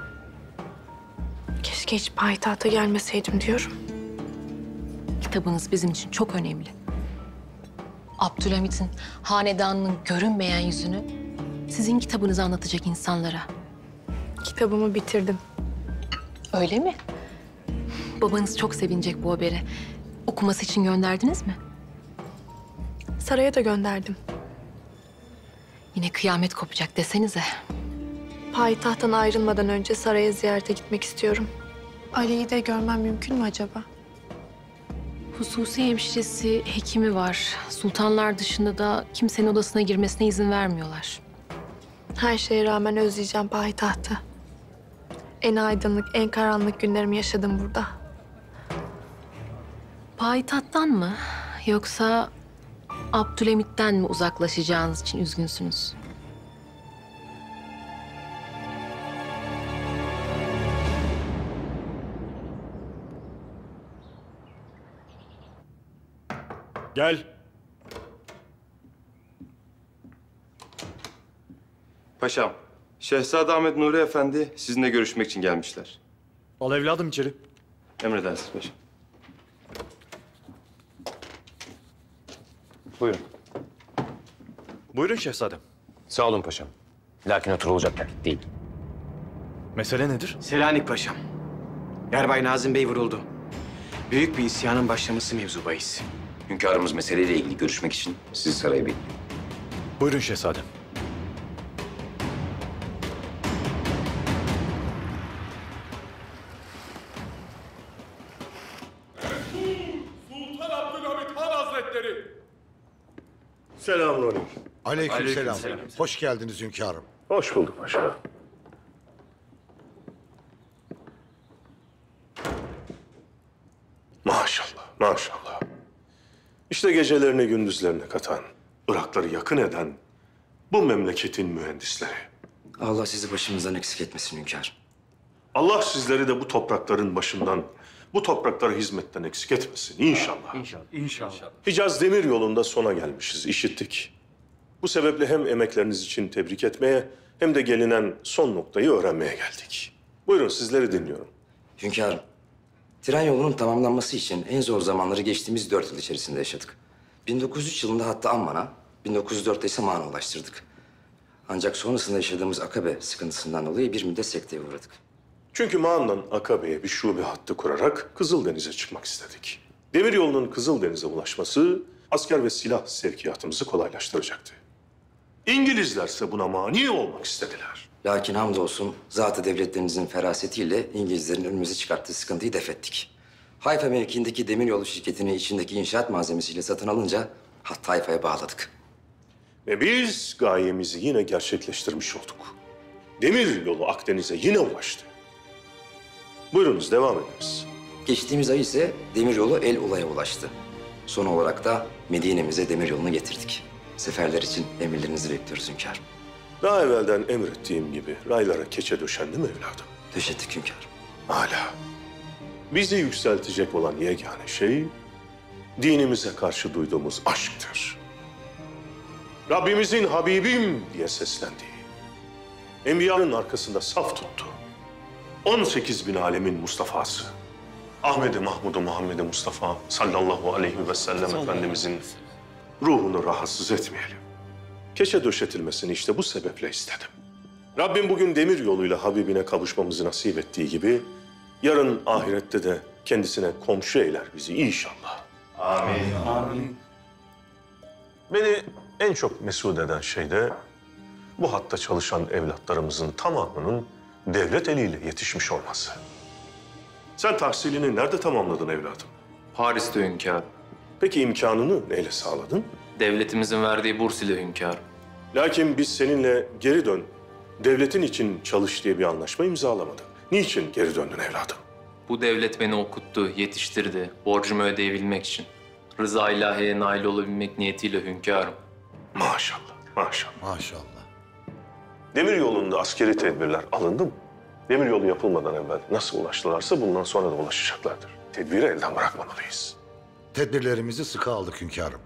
Keşke hiç payitahta gelmeseydim diyorum. Kitabınız bizim için çok önemli. Abdülhamit'in hanedanının görünmeyen yüzünü sizin kitabınızı anlatacak insanlara. Kitabımı bitirdim. Öyle mi? Babanız çok sevinecek bu habere. Okuması için gönderdiniz mi? Saraya da gönderdim. Yine kıyamet kopacak desenize. Payitahttan ayrılmadan önce saraya ziyarete gitmek istiyorum. Ali'yi de görmem mümkün mü acaba? Hususi hemşiresi, hekimi var. Sultanlar dışında da kimsenin odasına girmesine izin vermiyorlar. Her şeye rağmen özleyeceğim payitahtı. En aydınlık, en karanlık günlerimi yaşadım burada. Payitahttan mı? Yoksa Abdülhamit'ten mi uzaklaşacağınız için üzgünsünüz? Gel. Paşam, Şehzade Ahmet Nuri Efendi sizinle görüşmek için gelmişler. Al evladım içeri. Emredersiniz paşam. Buyurun. Buyurun şehzadem. Sağ olun paşam. Lakin oturulacak vakit değil. Mesele nedir? Selanik Paşam. Yarbay Nazım Bey vuruldu. Büyük bir isyanın başlaması mevzu bahis. Hünkârımız meseleyle ilgili görüşmek için sizi saraya bekliyor. Buyurun şehzadem. Sultan Abdülhamit Han Hazretleri. Selamünaleyküm. Aleykümselam. Aleykümselam. Hoş geldiniz hünkârım. Hoş bulduk paşa. Maşallah, maşallah. İşte gecelerini gündüzlerine katan, Irakları yakın eden bu memleketin mühendisleri. Allah sizi başımızdan eksik etmesin hünkâr. Allah sizleri de bu toprakların başından, bu topraklara hizmetten eksik etmesin inşallah. İnşallah. Hicaz Demir Yolu'nda sona gelmişiz, işittik. Bu sebeple hem emekleriniz için tebrik etmeye hem de gelinen son noktayı öğrenmeye geldik. Buyurun sizleri dinliyorum. Hünkârım, tren yolunun tamamlanması için en zor zamanları geçtiğimiz 4 yıl içerisinde yaşadık. 1903 yılında hatta Amman'a, 1904'te ise Mağan'a ulaştırdık. Ancak sonrasında yaşadığımız Akabe sıkıntısından dolayı bir müddet sekteye uğradık. Çünkü Mağan'dan Akabe'ye bir şube hattı kurarak Kızıldeniz'e çıkmak istedik. Demir yolunun Kızıldeniz'e ulaşması asker ve silah sevkiyatımızı kolaylaştıracaktı. İngilizlerse buna mani olmak istediler. Lakin hamdolsun zat-ı devletlerinizin ferasetiyle İngilizlerin önümüze çıkarttığı sıkıntıyı def ettik. Hayfa mevkiindeki demiryolu şirketini içindeki inşaat malzemesiyle satın alınca hattı Hayfa'ya bağladık. Ve biz gayemizi yine gerçekleştirmiş olduk. Demir yolu Akdeniz'e yine ulaştı. Buyurunuz devam ediniz. Geçtiğimiz ay ise demiryolu El Ula'ya ulaştı. Son olarak da Medine'mize demiryolunu getirdik. Seferler için emirlerinizi bekliyoruz hünkârım. Daha evvelden emrettiğim gibi raylara keçe döşendi mi evladım? Döşettik hünkârım. Hala. Bizi yükseltecek olan yegane şey dinimize karşı duyduğumuz aşktır. Rabbimizin Habibim diye seslendiği, Enbiya'nın arkasında saf tuttu. 18 bin alemin Mustafa'sı, Ahmed-i Mahmud-u Muhammed-i Mustafa sallallahu aleyhi ve sellem Efendimizin ruhunu rahatsız etmeyelim. Keçe döşetilmesini işte bu sebeple istedim. Rabbim bugün demir yoluyla Habibine kavuşmamızı nasip ettiği gibi, yarın ahirette de kendisine komşu eyler bizi inşallah. Amin. Amin. Beni en çok mesut eden şey de bu hatta çalışan evlatlarımızın tamamının devlet eliyle yetişmiş olması. Sen tahsilini nerede tamamladın evladım? Paris'te hünkârım. Peki imkanını neyle sağladın? Devletimizin verdiği burs ile hünkârım. Lakin biz seninle geri dön, devletin için çalış diye bir anlaşma imzalamadık. Niçin geri döndün evladım? Bu devlet beni okuttu, yetiştirdi. Borcumu ödeyebilmek için. Rıza ilahiye nail olabilmek niyetiyle hünkârım. Maşallah, maşallah. Maşallah. Demir yolunda askeri tedbirler alındı mı? Demir yolu yapılmadan evvel nasıl ulaştılarsa bundan sonra da ulaşacaklardır. Tedbiri elden bırakmamalıyız. Tedbirlerimizi sıkı aldık hünkârım.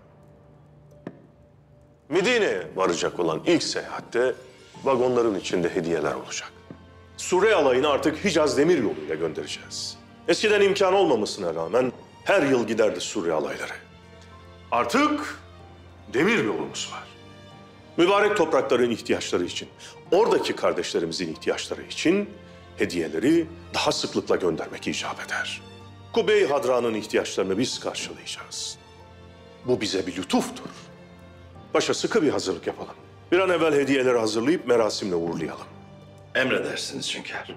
Medine'ye varacak olan ilk seyahatte vagonların içinde hediyeler olacak. Sure alayını artık Hicaz demir yoluyla göndereceğiz. Eskiden imkan olmamasına rağmen her yıl giderdi Sure alayları. Artık demir yolumuz var. Mübarek toprakların ihtiyaçları için, oradaki kardeşlerimizin ihtiyaçları için hediyeleri daha sıklıkla göndermek icap eder. Kubey Hadra'nın ihtiyaçlarını biz karşılayacağız. Bu bize bir lütuftur. Paşa, sıkı bir hazırlık yapalım. Bir an evvel hediyeleri hazırlayıp merasimle uğurlayalım. Emredersiniz hünkârım.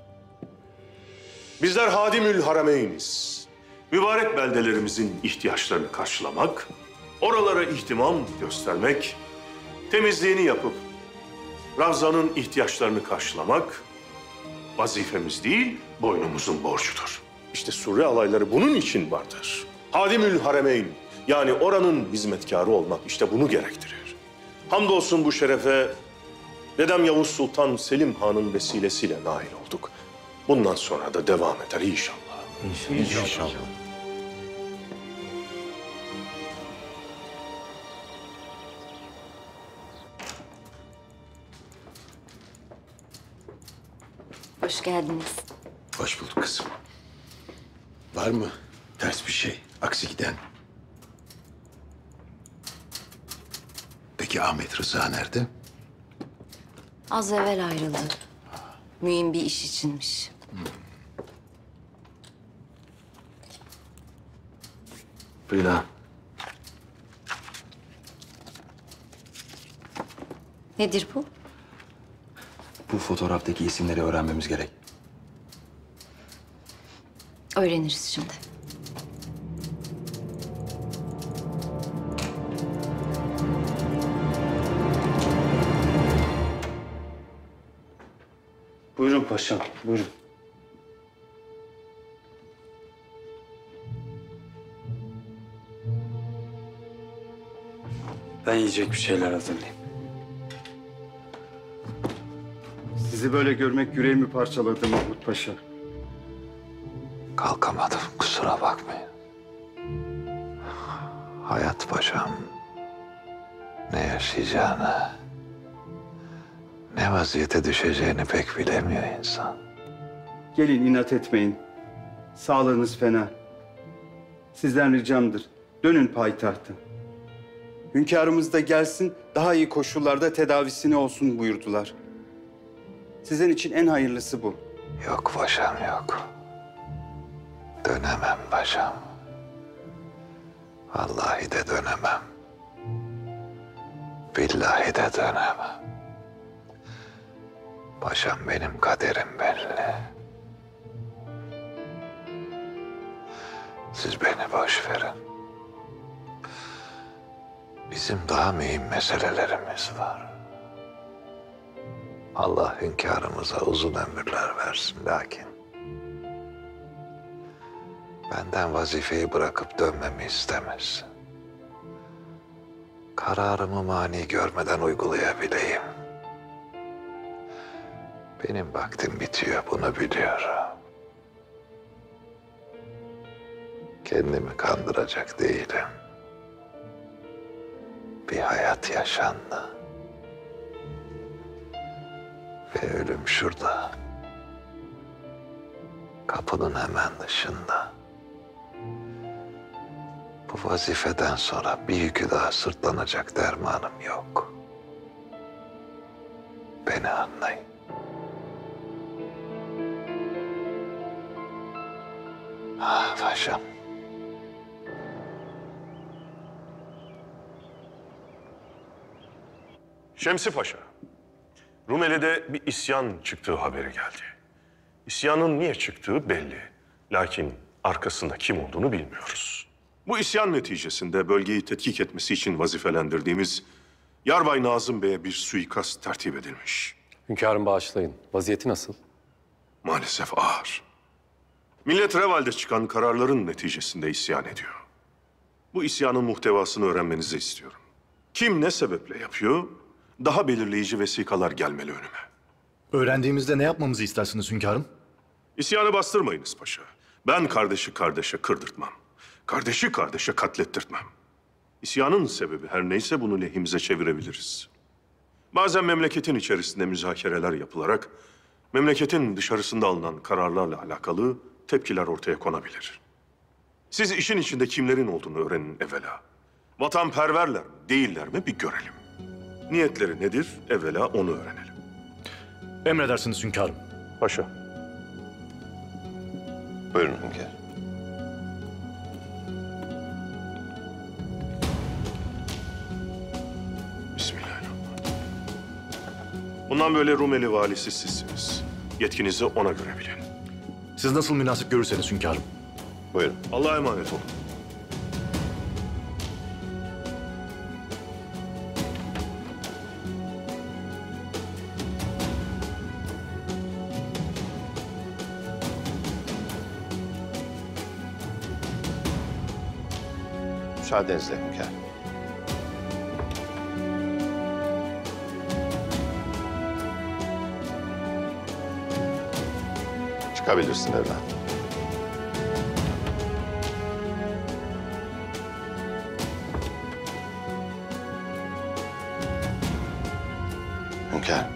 Bizler Hadimül Harameyniz. Mübarek beldelerimizin ihtiyaçlarını karşılamak, oralara ihtimam göstermek, temizliğini yapıp Ravza'nın ihtiyaçlarını karşılamak vazifemiz değil, boynumuzun borcudur. İşte Surre alayları bunun için vardır. Hadimül Haremeyn, yani oranın hizmetkarı olmak işte bunu gerektirir. Hamdolsun bu şerefe dedem Yavuz Sultan Selim Han'ın vesilesiyle nail olduk. Bundan sonra da devam eder inşallah. İnşallah. Hoş geldiniz. Hoş bulduk kızım. Var mı ters bir şey, aksi giden? Peki Ahmet Rıza nerede? Az evvel ayrıldı. Mühim bir iş içinmiş. Buyurun. Nedir bu? Bu fotoğraftaki isimleri öğrenmemiz gerek. Öğreniriz şimdi. Buyurun paşam, buyurun. Ben yiyecek bir şeyler hazırlayayım. Sizi böyle görmek yüreğimi parçaladı Mahmut Paşa. Kalkamadım, kusura bakmayın. Hayat paşam, ne yaşayacağını, ne vaziyete düşeceğini pek bilemiyor insan. Gelin inat etmeyin. Sağlığınız fena. Sizden ricamdır. Dönün payitahta. Hünkârımız da gelsin, daha iyi koşullarda tedavisini olsun buyurdular. Sizin için en hayırlısı bu. Yok paşam yok. Dönemem paşam. Vallahi de dönemem. Billahi de dönemem. Paşam benim kaderim belli. Siz beni boş verin. Bizim daha mühim meselelerimiz var. Allah hünkârımıza uzun ömürler versin lakin benden vazifeyi bırakıp dönmemi istemez. Kararımı mani görmeden uygulayabileyim. Benim vaktim bitiyor, bunu biliyorum. Kendimi kandıracak değilim. Bir hayat yaşandı. Ve ölüm şurada. Kapının hemen dışında. Bu vazifeden sonra bir yükü daha sırtlanacak dermanım yok. Beni anlayın. Ah paşam. Şemsi Paşa, Rumeli'de bir isyan çıktığı haberi geldi. İsyanın niye çıktığı belli. Lakin arkasında kim olduğunu bilmiyoruz. Bu isyan neticesinde bölgeyi tetkik etmesi için vazifelendirdiğimiz Yarbay Nazım Bey'e bir suikast tertip edilmiş. Hünkârım bağışlayın. Vaziyeti nasıl? Maalesef ağır. Millet Reval'de çıkan kararların neticesinde isyan ediyor. Bu isyanın muhtevasını öğrenmenizi istiyorum. Kim ne sebeple yapıyor? Daha belirleyici vesikalar gelmeli önüme. Öğrendiğimizde ne yapmamızı istersiniz hünkârım? İsyanı bastırmayınız paşa. Ben kardeşi kardeşe kırdırtmam. Kardeşi kardeşe katlettirtmem. İsyanın sebebi her neyse bunu lehimize çevirebiliriz. Bazen memleketin içerisinde müzakereler yapılarak memleketin dışarısında alınan kararlarla alakalı tepkiler ortaya konabilir. Siz işin içinde kimlerin olduğunu öğrenin evvela. Vatanperverler mi, değiller mi bir görelim. Niyetleri nedir? Evvela onu öğrenelim. Emredersiniz hünkârım. Paşa. Buyurun hünkârım. Bismillahirrahmanirrahim. Bundan böyle Rumeli valisi sizsiniz. Yetkinizi ona göre bilin. Siz nasıl münasip görürseniz hünkârım. Buyurun. Allah'a emanet olun. Müsaadenizle hünkârım. Çıkabilirsin evladım. Hünkârım.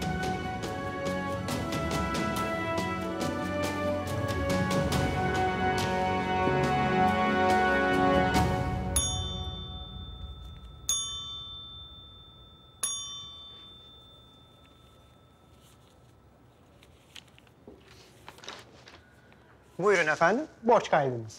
Buyurun efendim, borç kaydınız.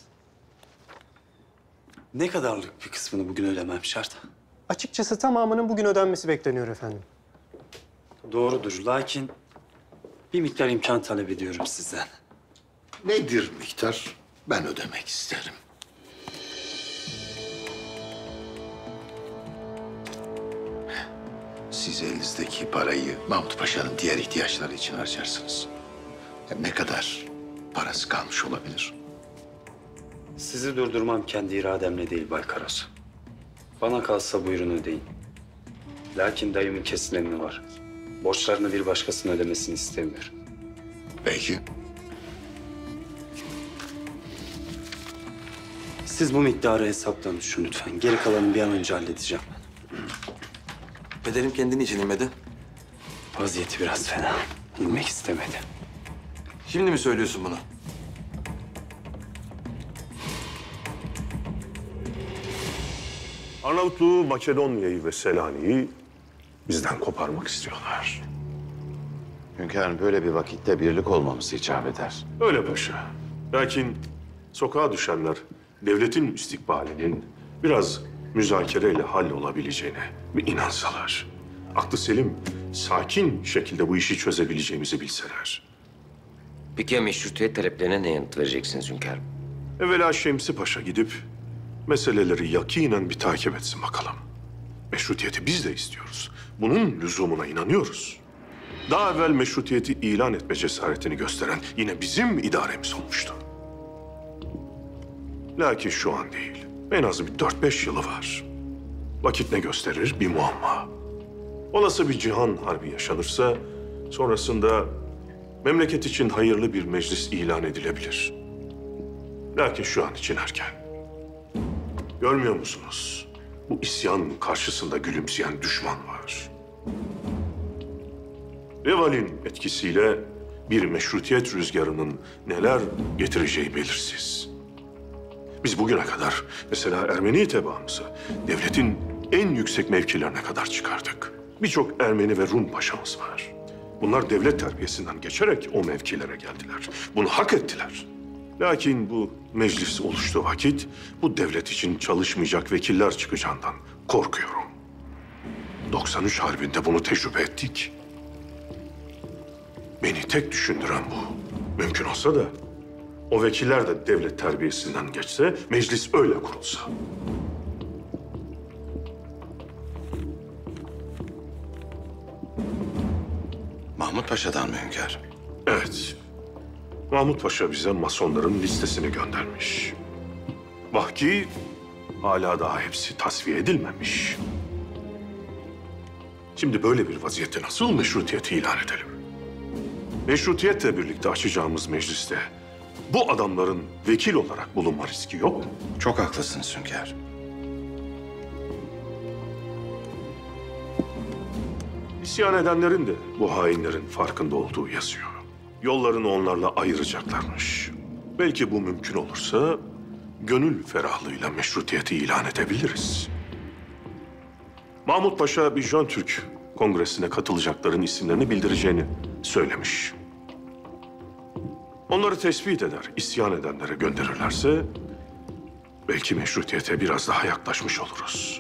Ne kadarlık bir kısmını bugün ödemem şart? Açıkçası tamamının bugün ödenmesi bekleniyor efendim. Doğrudur. Lakin bir miktar imkan talep ediyorum sizden. Nedir miktar? Ben ödemek isterim. Siz elinizdeki parayı Mahmut Paşa'nın diğer ihtiyaçları için harcarsınız. Hem ne kadar parası kalmış olabilir? Sizi durdurmam kendi irademle değil Bay Karasu. Bana kalsa buyurun ödeyin. Lakin dayımın kesin emri var. Borçlarını bir başkasının ödemesini istemiyorum. Peki. Siz bu miktarı hesaptan düşün lütfen. Geri kalanını bir an önce halledeceğim ben. Pederim kendini için inmedi. Vaziyeti biraz fena. İnmek istemedi. Şimdi mi söylüyorsun bunu? Arnavutluğu, Makedonya'yı ve Selanik'i bizden koparmak istiyorlar. Hünkârım böyle bir vakitte birlik olmamız icap eder. Öyle paşa. Lakin sokağa düşenler devletin istikbalinin biraz müzakereyle hallolabileceğine bir inansalar. Aklı selim, sakin şekilde bu işi çözebileceğimizi bilseler. Peki ya meşrutiyet taleplerine ne yanıt vereceksiniz hünkârım? Evvela Şemsi Paşa gidip meseleleri yakinen bir takip etsin bakalım. Meşrutiyeti biz de istiyoruz. Bunun lüzumuna inanıyoruz. Daha evvel meşrutiyeti ilan etme cesaretini gösteren yine bizim idaremiz olmuştu. Lakin şu an değil. En az bir 4-5 yılı var. Vakit ne gösterir? Bir muamma. Olası bir cihan harbi yaşanırsa sonrasında memleket için hayırlı bir meclis ilan edilebilir. Lakin şu an için erken. Görmüyor musunuz? Bu isyan karşısında gülümseyen düşman var. Reval'in etkisiyle bir meşrutiyet rüzgarının neler getireceği belirsiz. Biz bugüne kadar mesela Ermeni tebaamızı devletin en yüksek mevkilerine kadar çıkardık. Birçok Ermeni ve Rum paşamız var. Bunlar devlet terbiyesinden geçerek o mevkilere geldiler. Bunu hak ettiler. Lakin bu meclis oluştuğu vakit bu devlet için çalışmayacak vekiller çıkacağından korkuyorum. 93 Harbi'nde bunu tecrübe ettik. Beni tek düşündüren bu. Mümkün olsa da o vekiller de devlet terbiyesinden geçse, meclis öyle kurulsa. Mahmut Paşa'dan mı hünkârım? Evet. Mahmut Paşa bize masonların listesini göndermiş. Vahki hala daha hepsi tasfiye edilmemiş. Şimdi böyle bir vaziyette nasıl meşrutiyeti ilan edelim? Meşrutiyetle birlikte açacağımız mecliste bu adamların vekil olarak bulunma riski yok mu? Çok haklısınız hünkârım. İsyan edenlerin de bu hainlerin farkında olduğu yazıyor. Yollarını onlarla ayıracaklarmış. Belki bu mümkün olursa gönül ferahlığıyla meşrutiyeti ilan edebiliriz. Mahmut Paşa bir Jön Türk kongresine katılacakların isimlerini bildireceğini söylemiş. Onları tespit eder, isyan edenlere gönderirlerse belki meşrutiyete biraz daha yaklaşmış oluruz.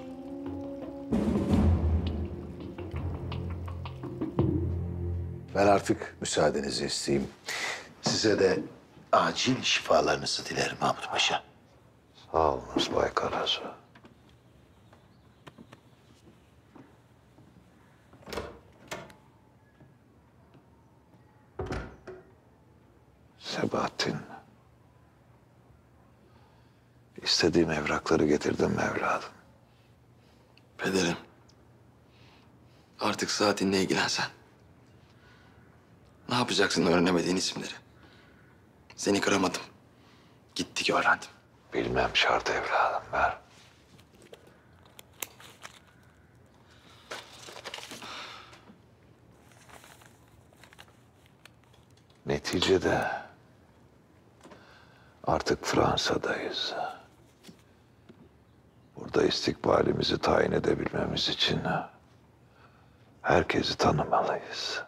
Ben artık müsaadenizi isteyeyim. Size de acil şifalarınızı dilerim Mahmut Paşa. Sağ olunuz Bay Karasu. Sebahattin. İstediğim evrakları getirdim mi evladım? Pederim. Artık saatinle ilgilen sen. Ne yapacaksın öğrenemediğin isimleri? Seni kıramadım. Gittik öğrendim. Bilmem şart evladım, ver. Neticede artık Fransa'dayız. Burada istikbalimizi tayin edebilmemiz için herkesi tanımalıyız.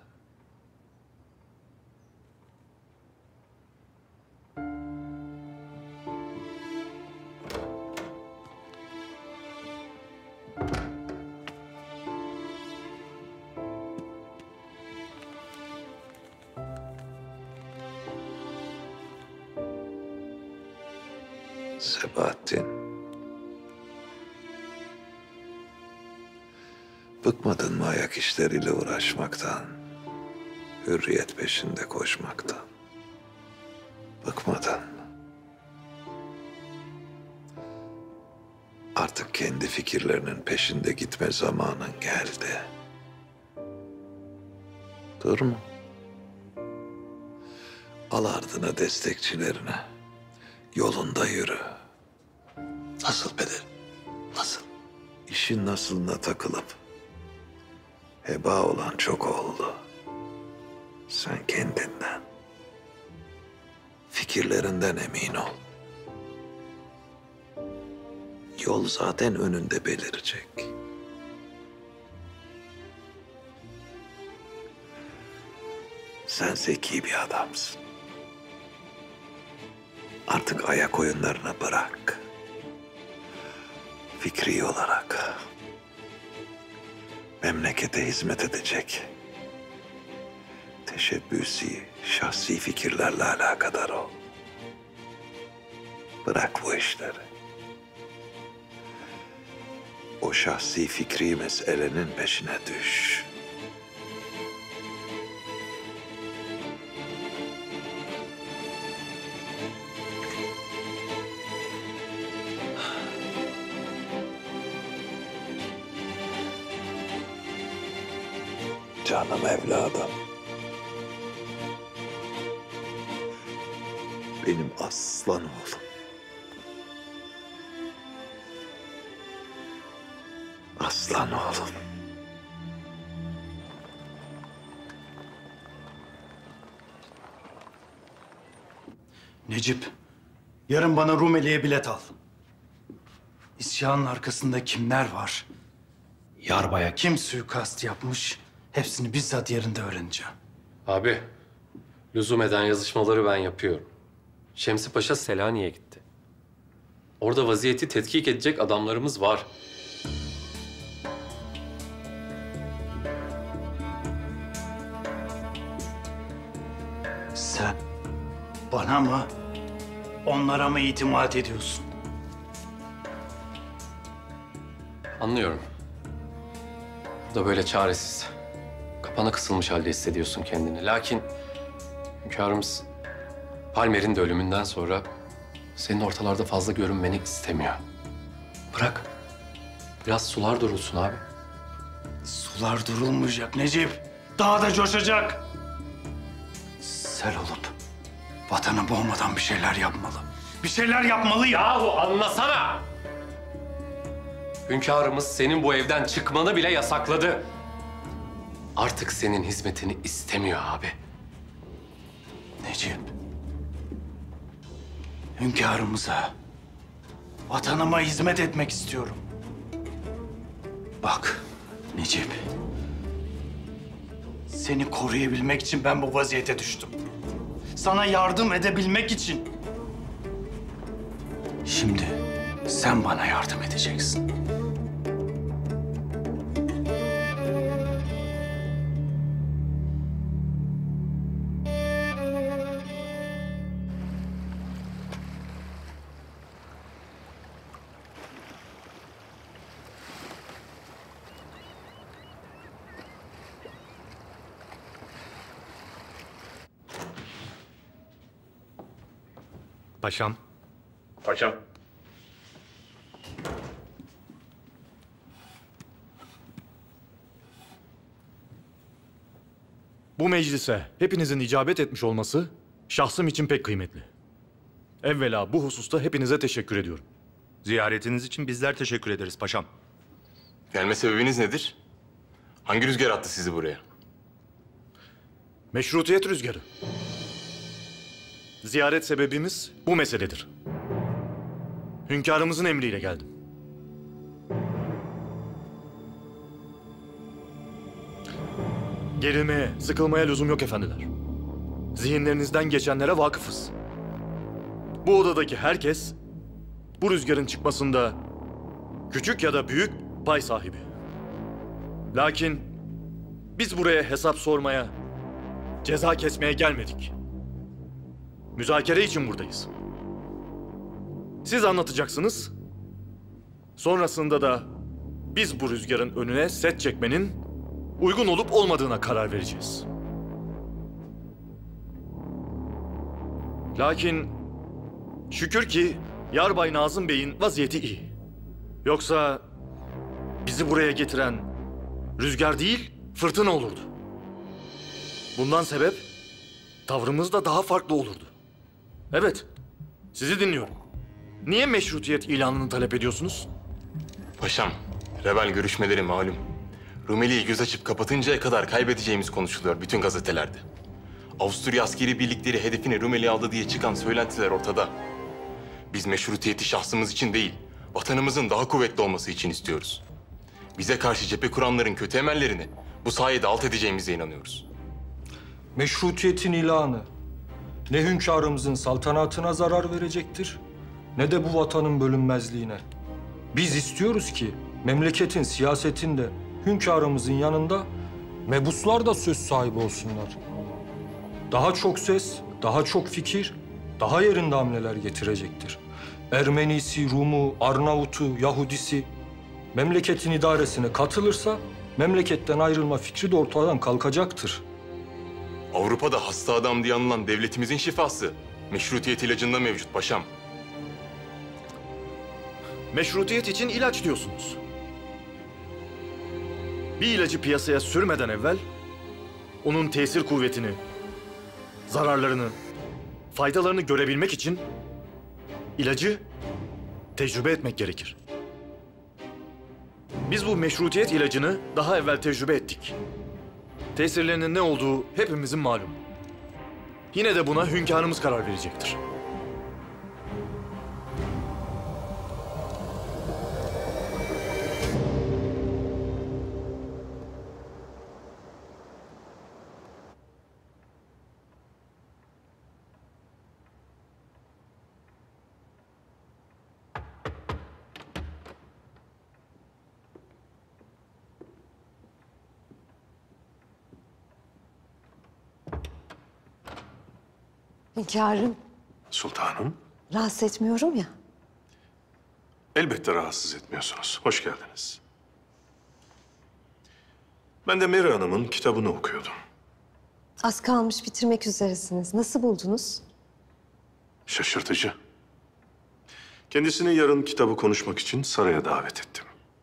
Sebahattin. Bıkmadın mı ayak işleriyle uğraşmaktan? Hürriyet peşinde koşmaktan? Bıkmadın. Artık kendi fikirlerinin peşinde gitme zamanın geldi. Durma. Al ardına destekçilerini. Yolunda yürü. Nasıl pederim? Nasıl? İşin nasılına takılıp heba olan çok oldu. Sen kendinden, fikirlerinden emin ol. Yol zaten önünde belirecek. Sen zeki bir adamsın. Artık ayak oyunlarını bırak. Fikri olarak memlekete hizmet edecek, teşebbüsi, şahsi fikirlerle alakadar ol. Bırak bu işleri. O şahsi fikri meselenin peşine düş. Canım evladım. Benim aslan oğlum. Aslan oğlum. Necip, yarın bana Rumeli'ye bilet al. İsyanın arkasında kimler var? Yarbaya kim suikast yapmış? Hepsini bizzat yerinde öğreneceğim. Abi, lüzum eden yazışmaları ben yapıyorum. Şemsi Paşa Selanik'e gitti. Orada vaziyeti tetkik edecek adamlarımız var. Sen bana mı, onlara mı itimat ediyorsun? Anlıyorum. Burada böyle çaresiz, kapana kısılmış halde hissediyorsun kendini. Lakin hünkârımız Palmer'in de ölümünden sonra senin ortalarda fazla görünmeni istemiyor. Bırak. Biraz sular durulsun abi. Sular durulmayacak Necip. Daha da coşacak. Sel olup vatanı boğmadan bir şeyler yapmalı. Bir şeyler yapmalı ya. Yahu anlasana! Hünkârımız senin bu evden çıkmanı bile yasakladı. Artık senin hizmetini istemiyor abi. Necip. Hünkârımıza, vatanıma hizmet etmek istiyorum. Bak Necip, Seni koruyabilmek için ben bu vaziyete düştüm. Sana yardım edebilmek için. Şimdi sen bana yardım edeceksin. Paşam. Paşam. Bu meclise hepinizin icabet etmiş olması şahsım için pek kıymetli. Evvela bu hususta hepinize teşekkür ediyorum. Ziyaretiniz için bizler teşekkür ederiz paşam. Gelme sebebiniz nedir? Hangi rüzgar attı sizi buraya? Meşrutiyet rüzgarı. Ziyaret sebebimiz bu meseledir. Hünkârımızın emriyle geldim. Gerilmeye, sıkılmaya lüzum yok efendiler. Zihinlerinizden geçenlere vakıfız. Bu odadaki herkes bu rüzgarın çıkmasında küçük ya da büyük pay sahibi. Lakin biz buraya hesap sormaya, ceza kesmeye gelmedik. Müzakere için buradayız. Siz anlatacaksınız. Sonrasında da biz bu rüzgarın önüne set çekmenin uygun olup olmadığına karar vereceğiz. Lakin şükür ki Yarbay Nazım Bey'in vaziyeti iyi. Yoksa bizi buraya getiren rüzgar değil, fırtına olurdu. Bundan sebep tavrımız da daha farklı olurdu. Evet, sizi dinliyorum. Niye meşrutiyet ilanını talep ediyorsunuz? Paşam, rebel görüşmeleri malum. Rumeli'yi göz açıp kapatıncaya kadar kaybedeceğimiz konuşuluyor bütün gazetelerde. Avusturya askeri birlikleri hedefini Rumeli aldı diye çıkan söylentiler ortada. Biz meşrutiyeti şahsımız için değil, vatanımızın daha kuvvetli olması için istiyoruz. Bize karşı cephe kuranların kötü emellerini bu sayede alt edeceğimize inanıyoruz. Meşrutiyetin ilanı ne hünkârımızın saltanatına zarar verecektir, ne de bu vatanın bölünmezliğine. Biz istiyoruz ki memleketin siyasetinde hünkârımızın yanında mebuslar da söz sahibi olsunlar. Daha çok ses, daha çok fikir, daha yerinde hamleler getirecektir. Ermenisi, Rumu, Arnavut'u, Yahudisi memleketin idaresine katılırsa memleketten ayrılma fikri de ortadan kalkacaktır. Avrupa'da hasta adam diye anılan devletimizin şifası meşrutiyet ilacında mevcut paşam. Meşrutiyet için ilaç diyorsunuz. Bir ilacı piyasaya sürmeden evvel onun tesir kuvvetini, zararlarını, faydalarını görebilmek için ilacı tecrübe etmek gerekir. Biz bu meşrutiyet ilacını daha evvel tecrübe ettik. Tesirlerinin ne olduğu hepimizin malum. Yine de buna hünkârımız karar verecektir. Hünkârım, Sultanım, rahatsız etmiyorum ya. elbette rahatsız etmiyorsunuz. Hoş geldiniz. Ben de Meri Hanım'ın kitabını okuyordum. Az kalmış bitirmek üzeresiniz. Nasıl buldunuz? Şaşırtıcı. Kendisini yarın kitabı konuşmak için saraya davet ettim.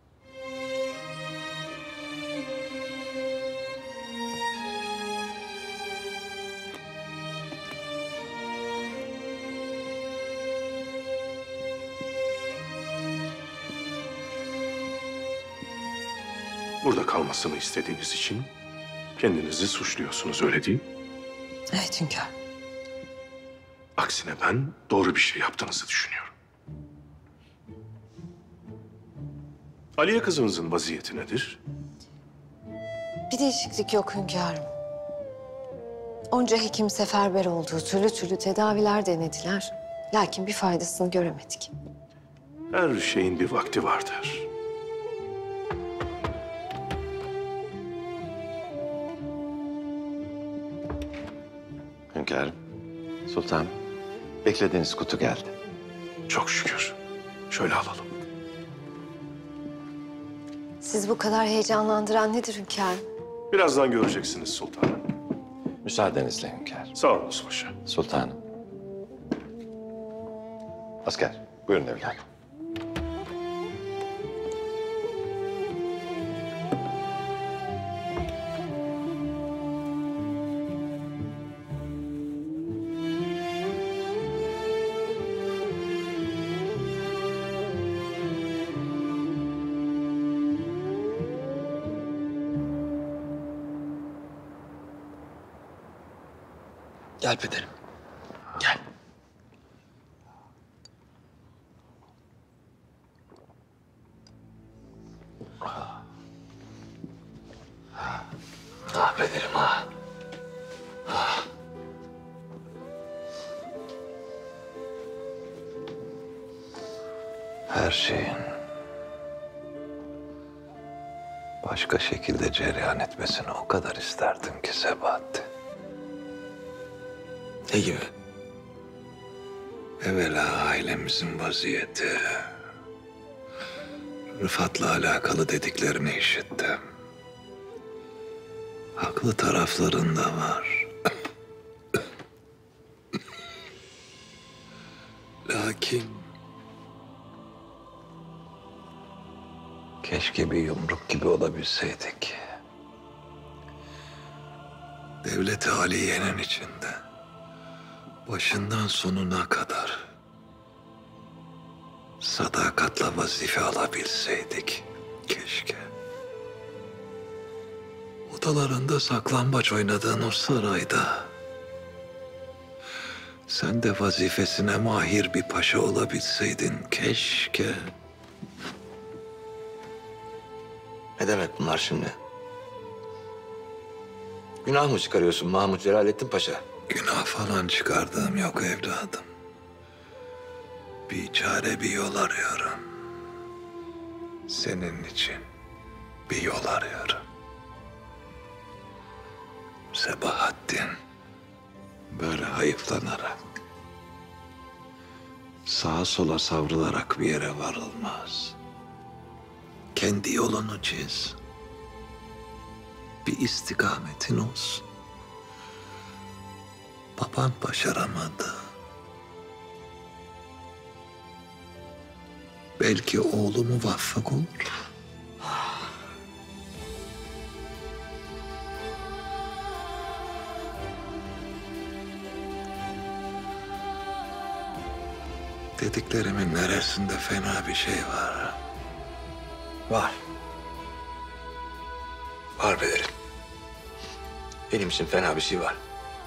Burada kalmasını istediğiniz için kendinizi suçluyorsunuz, öyle değil mi? Evet hünkârım. Aksine ben doğru bir şey yaptığınızı düşünüyorum. Aliye kızımızın vaziyeti nedir? Bir değişiklik yok hünkârım. Onca hekim seferber oldu, türlü türlü tedaviler denediler. Lakin bir faydasını göremedik. Her şeyin bir vakti vardır. Hünkârım, sultanım, beklediğiniz kutu geldi. Çok şükür. Şöyle alalım. Siz bu kadar heyecanlandıran nedir hünkârım? Birazdan göreceksiniz sultanım. Müsaadenizle hünkârım. Sağ olun paşa. Sultanım. Asker, buyurun evladım. Gel pederim. Gel. Ah pederim ah. Ah. Her şeyin başka şekilde cereyan etmesini o kadar isterdim ki Sebahattin. Ne gibi? Evvela ailemizin vaziyeti, Rıfat'la alakalı dediklerini işittim. Haklı tarafların da var. Lakin keşke bir yumruk gibi olabilseydik. Devlet-i Aliye'nin içinde başından sonuna kadar sadakatla vazife alabilseydik keşke. Odalarında saklambaç oynadığın o sarayda sen de vazifesine mahir bir paşa olabilseydin keşke. Ne demek bunlar şimdi? Günah mı çıkarıyorsun Mahmut Celalettin Paşa? Günah falan çıkardığım yok evladım. Bir çare, bir yol arıyorum. Senin için bir yol arıyorum. Sebahattin böyle hayıflanarak, sağa sola savrularak bir yere varılmaz. Kendi yolunu çiz. Bir istikametin olsun. Baban başaramadı. Belki oğlu muvaffak olur. Dediklerimin neresinde fena bir şey var? Var. Var pederim. Benim için fena bir şey var.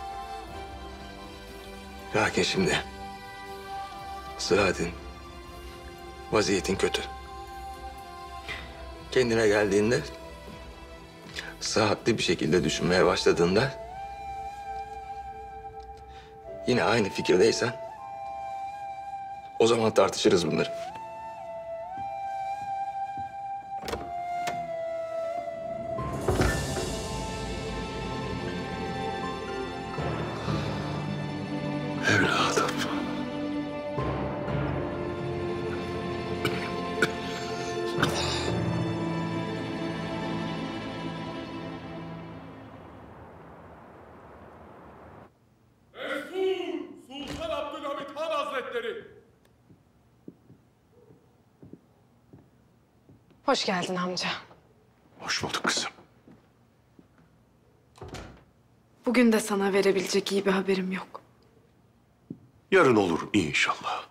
Lakin şimdi sıhhatin, vaziyetin kötü. Kendine geldiğinde, sıhhatli bir şekilde düşünmeye başladığında yine aynı fikirdeysen o zaman tartışırız bunları. Evladım. Sultan Abdülhamit Han Hazretleri. Hoş geldin amca. Hoş bulduk kızım. Bugün de sana verebilecek iyi bir haberim yok. Yarın olur inşallah.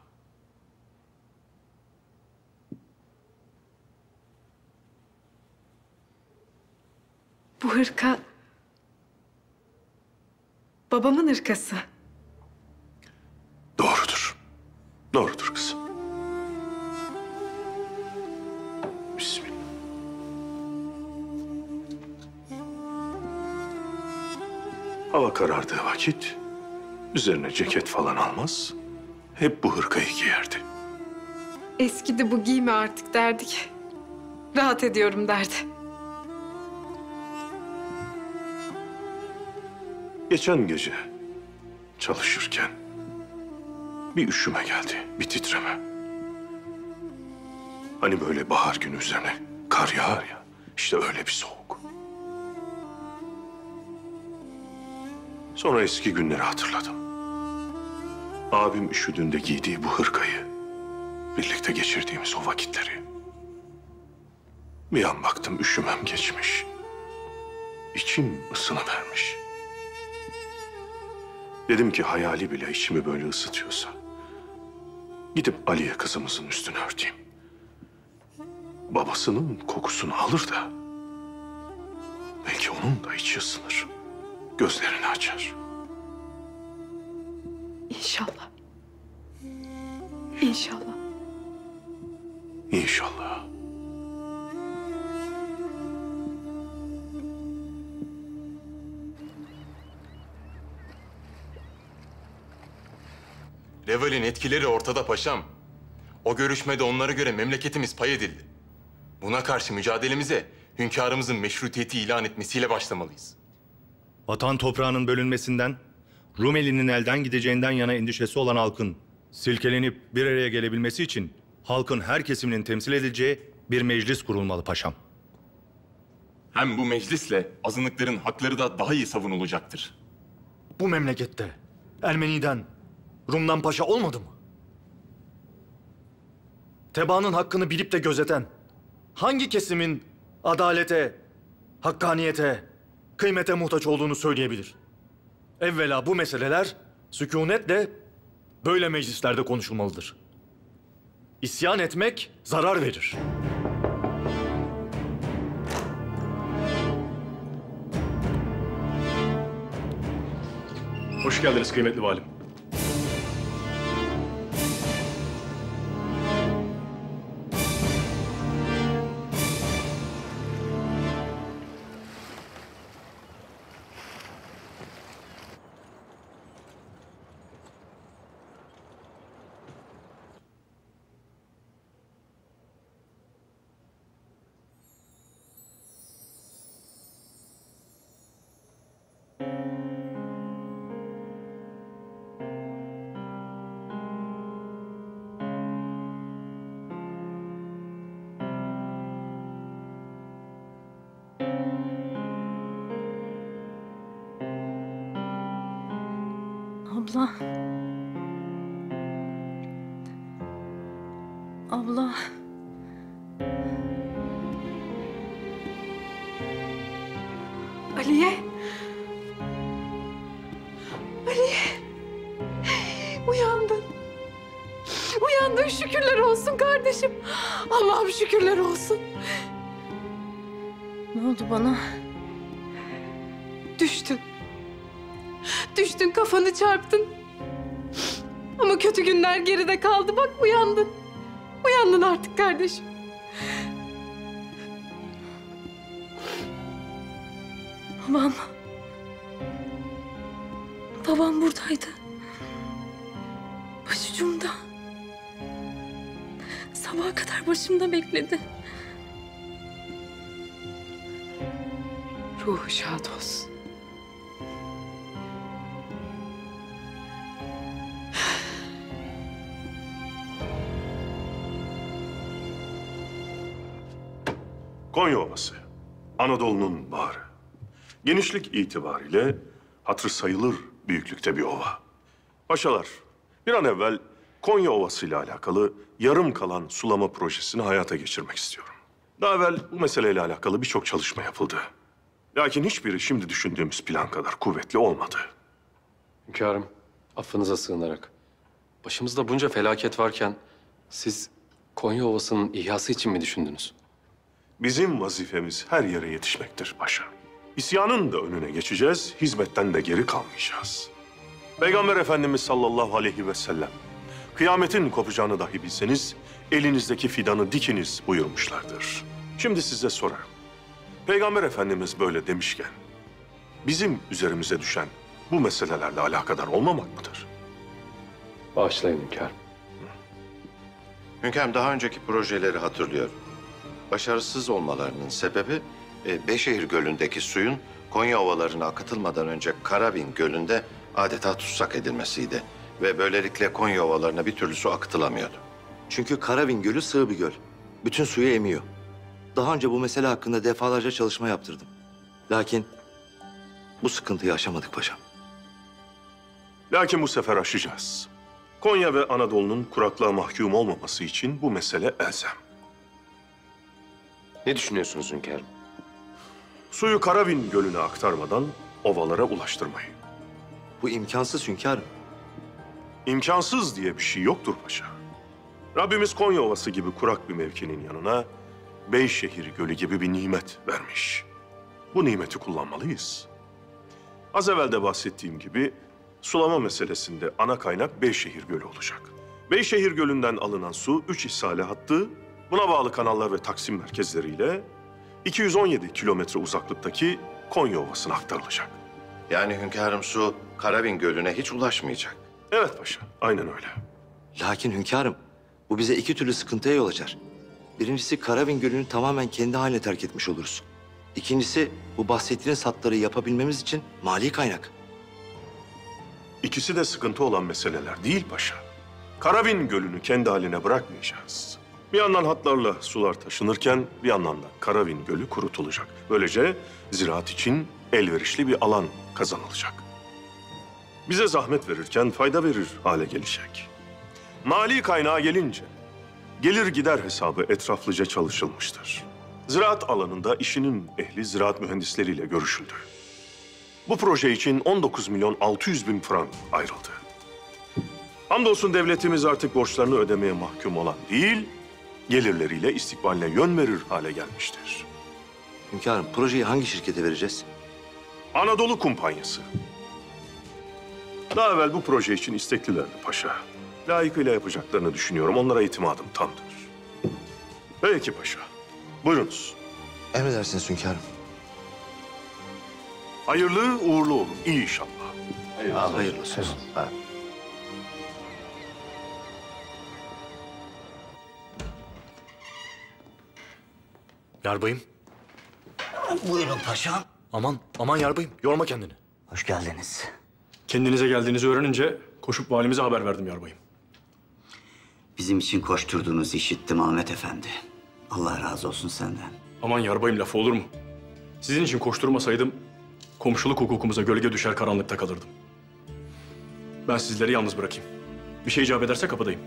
Bu hırka... babamın hırkası. Doğrudur. Doğrudur kızım. Bismillah. Hava karardığı vakit üzerine ceket falan almaz, hep bu hırkayı giyerdi. Eskidi bu, giyme artık derdik. Rahat ediyorum derdi. Geçen gece çalışırken bir üşüme geldi, bir titreme. Hani böyle bahar günü üzerine kar yağar ya, işte öyle bir soğuk. Sonra eski günleri hatırladım. Abim üşüdüğünde giydiği bu hırkayı, birlikte geçirdiğimiz o vakitleri. Bir an baktım üşümem geçmiş. İçim ısınıvermiş. Dedim ki hayali bile içimi böyle ısıtıyorsa, gidip Aliye kızımızın üstünü örteyim. Babasının kokusunu alır da belki onun da içi ısınır, gözlerini açar. İnşallah. İnşallah. İnşallah. Reval'in etkileri ortada paşam. O görüşmede onlara göre memleketimiz pay edildi. Buna karşı mücadelemize hünkârımızın meşrutiyeti ilan etmesiyle başlamalıyız. Vatan toprağının bölünmesinden, Rumeli'nin elden gideceğinden yana endişesi olan halkın silkelenip bir araya gelebilmesi için halkın her kesiminin temsil edileceği bir meclis kurulmalı paşam. Hem bu meclisle azınlıkların hakları da daha iyi savunulacaktır. Bu memlekette Ermeni'den, Rum'dan paşa olmadı mı? Tebaanın hakkını bilip de gözeten, hangi kesimin adalete, hakkaniyete, kıymete muhtaç olduğunu söyleyebilir? Evvela bu meseleler sükunetle böyle meclislerde konuşulmalıdır. İsyan etmek zarar verir. Hoş geldiniz kıymetli valim. Abla. Abla. Aliye. Aliye. Uyandın. Uyandın, şükürler olsun kardeşim. Allah'ım şükürler olsun. Ne oldu bana? Düştün. Düştün, kafanı çarptın. Ama kötü günler geride kaldı. Bak uyandın. Uyandın artık kardeşim. Babam. Babam buradaydı. Başucumda. Sabaha kadar başımda bekledi. Ruhu şad olsun. Konya Ovası, Anadolu'nun baharı. Genişlik itibariyle hatırı sayılır büyüklükte bir ova. Paşalar, bir an evvel Konya Ovası ile alakalı yarım kalan sulama projesini hayata geçirmek istiyorum. Daha evvel bu meseleyle alakalı birçok çalışma yapıldı. Lakin hiçbiri şimdi düşündüğümüz plan kadar kuvvetli olmadı. Hünkârım, affınıza sığınarak. Başımızda bunca felaket varken siz Konya Ovası'nın ihyası için mi düşündünüz? Bizim vazifemiz her yere yetişmektir paşa. İsyanın da önüne geçeceğiz, hizmetten de geri kalmayacağız. Peygamber Efendimiz sallallahu aleyhi ve sellem, kıyametin kopacağını dahi bilseniz, elinizdeki fidanı dikiniz buyurmuşlardır. Şimdi size sorarım. Peygamber Efendimiz böyle demişken, bizim üzerimize düşen bu meselelerle alakadar olmamak mıdır? Bağışlayın hünkârım. Hünkârım, daha önceki projeleri hatırlıyorum. Başarısız olmalarının sebebi Beyşehir Gölü'ndeki suyun Konya ovalarına akıtılmadan önce Karabin Gölü'nde adeta tutsak edilmesiydi. Ve böylelikle Konya ovalarına bir türlü su akıtılamıyordu. Çünkü Karabin Gölü sığ bir göl. Bütün suyu emiyor. Daha önce bu mesele hakkında defalarca çalışma yaptırdım. Lakin bu sıkıntıyı aşamadık paşam. Lakin bu sefer aşacağız. Konya ve Anadolu'nun kuraklığa mahkum olmaması için bu mesele elzem. Ne düşünüyorsunuz hünkârım? Suyu Karabin Gölü'ne aktarmadan ovalara ulaştırmayı. Bu imkansız hünkârım. İmkansız diye bir şey yoktur paşa. Rabbimiz Konya Ovası gibi kurak bir mevkinin yanına Beyşehir Gölü gibi bir nimet vermiş. Bu nimeti kullanmalıyız. Az evvel de bahsettiğim gibi sulama meselesinde ana kaynak Beyşehir Gölü olacak. Beyşehir Gölü'nden alınan su 3 ishale hattı, buna bağlı kanallar ve taksim merkezleriyle 217 kilometre uzaklıktaki Konya Ovası'na aktarılacak. Yani hünkârım, su Karabin Gölü'ne hiç ulaşmayacak. Evet paşa, aynen öyle. Lakin hünkârım, bu bize iki türlü sıkıntıya yol açar. Birincisi, Karabin Gölü'nü tamamen kendi haline terk etmiş oluruz. İkincisi, bu bahsettiğiniz hatları yapabilmemiz için mali kaynak. İkisi de sıkıntı olan meseleler değil paşa. Karabin Gölü'nü kendi haline bırakmayacağız. Bir yandan hatlarla sular taşınırken bir yandan da Karabin Gölü kurutulacak. Böylece ziraat için elverişli bir alan kazanılacak. Bize zahmet verirken fayda verir hale gelecek. Mali kaynağa gelince gelir gider hesabı etraflıca çalışılmıştır. Ziraat alanında işinin ehli ziraat mühendisleriyle görüşüldü. Bu proje için 19 milyon 600 bin frank ayrıldı. Hamdolsun devletimiz artık borçlarını ödemeye mahkum olan değil, gelirleriyle istikbaline yön verir hale gelmiştir. Hünkârım, projeyi hangi şirkete vereceğiz? Anadolu Kumpanyası. Daha evvel bu proje için isteklilerdi paşa. Layıkıyla yapacaklarını düşünüyorum. Onlara itimadım tamdır. Peki paşa. Buyurunuz. Emredersiniz hünkârım. Hayırlı uğurlu olun inşallah. Hayırlı olsun. Yarbayım. Buyurun paşam. Aman yarbayım. Yorma kendini. Hoş geldiniz. Kendinize geldiğinizi öğrenince koşup valimize haber verdim yarbayım. Bizim için koşturduğunuzu işittim Ahmet Efendi. Allah razı olsun senden. Aman yarbayım, lafı olur mu? Sizin için koşturmasaydım komşuluk hukukumuza gölge düşer, karanlıkta kalırdım. Ben sizleri yalnız bırakayım. Bir şey icap ederse kapıdayım.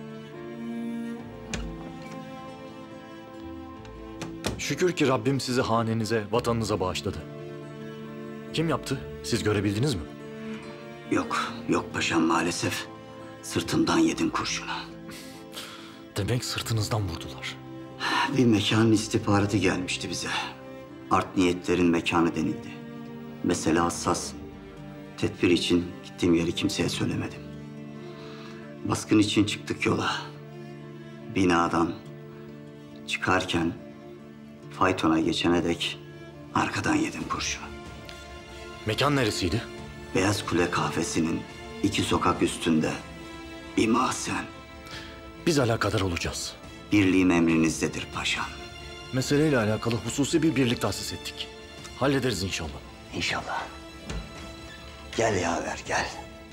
Şükür ki Rabbim sizi hanenize, vatanınıza bağışladı. Kim yaptı? Siz görebildiniz mi? Yok paşam maalesef. Sırtımdan yedim kurşunu. Demek sırtınızdan vurdular. Bir mekanın istihbaratı gelmişti bize. Art niyetlerin mekanı denildi. Mesele hassas. Tedbir için gittiğim yeri kimseye söylemedim. Baskın için çıktık yola. Binadan çıkarken faytona geçene dek arkadan yedim kurşunu. Mekan neresiydi? Beyaz Kule kahvesinin 2 sokak üstünde bir mahzen. Biz alakadar olacağız. Birliğim emrinizdedir paşam. Meseleyle alakalı hususi bir birlik tahsis ettik. Hallederiz inşallah. İnşallah. Gel yaver gel.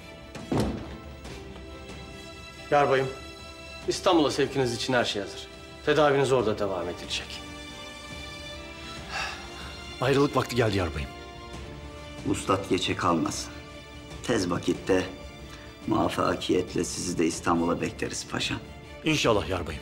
Yarbayım, İstanbul'a sevkiniz için her şey hazır. Tedaviniz orada devam edilecek. Ayrılık vakti geldi yarbayım. Vuslat geçe kalmasın. Tez vakitte muvaffakiyetle sizi de İstanbul'a bekleriz paşam. İnşallah yarbayım.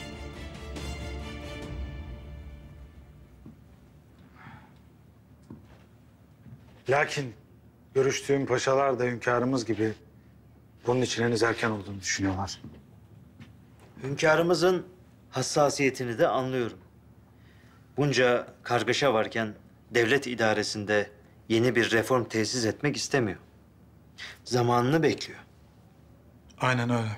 Lakin görüştüğüm paşalar da hünkârımız gibi bunun için henüz erken olduğunu düşünüyorlar. Hünkârımızın hassasiyetini de anlıyorum. Bunca kargaşa varken devlet idaresinde yeni bir reform tesis etmek istemiyor. Zamanını bekliyor. Aynen öyle.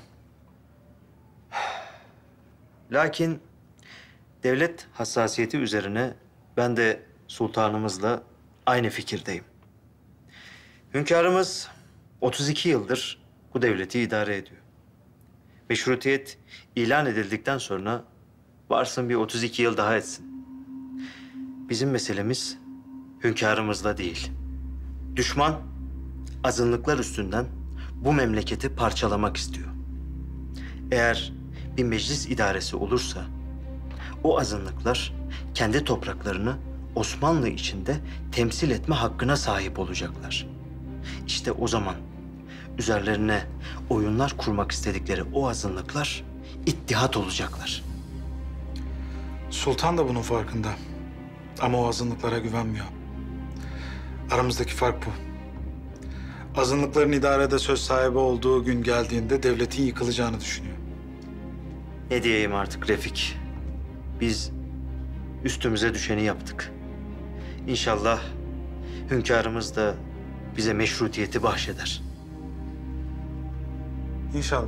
Lakin devlet hassasiyeti üzerine ben de sultanımızla aynı fikirdeyim. Hünkârımız 32 yıldır bu devleti idare ediyor. Meşrutiyet ilan edildikten sonra varsın bir 32 yıl daha etsin. Bizim meselemiz hünkârımızla değil. Düşman azınlıklar üstünden bu memleketi parçalamak istiyor. Eğer bir meclis idaresi olursa o azınlıklar kendi topraklarını Osmanlı içinde temsil etme hakkına sahip olacaklar. İşte o zaman üzerlerine oyunlar kurmak istedikleri o azınlıklar ittihat olacaklar. Sultan da bunun farkında. Ama o azınlıklara güvenmiyor. Aramızdaki fark bu. Azınlıkların idarede söz sahibi olduğu gün geldiğinde devletin yıkılacağını düşünüyor. Ne diyeyim artık Refik? Biz üstümüze düşeni yaptık. İnşallah hünkârımız da bize meşrutiyeti bahşeder. İnşallah.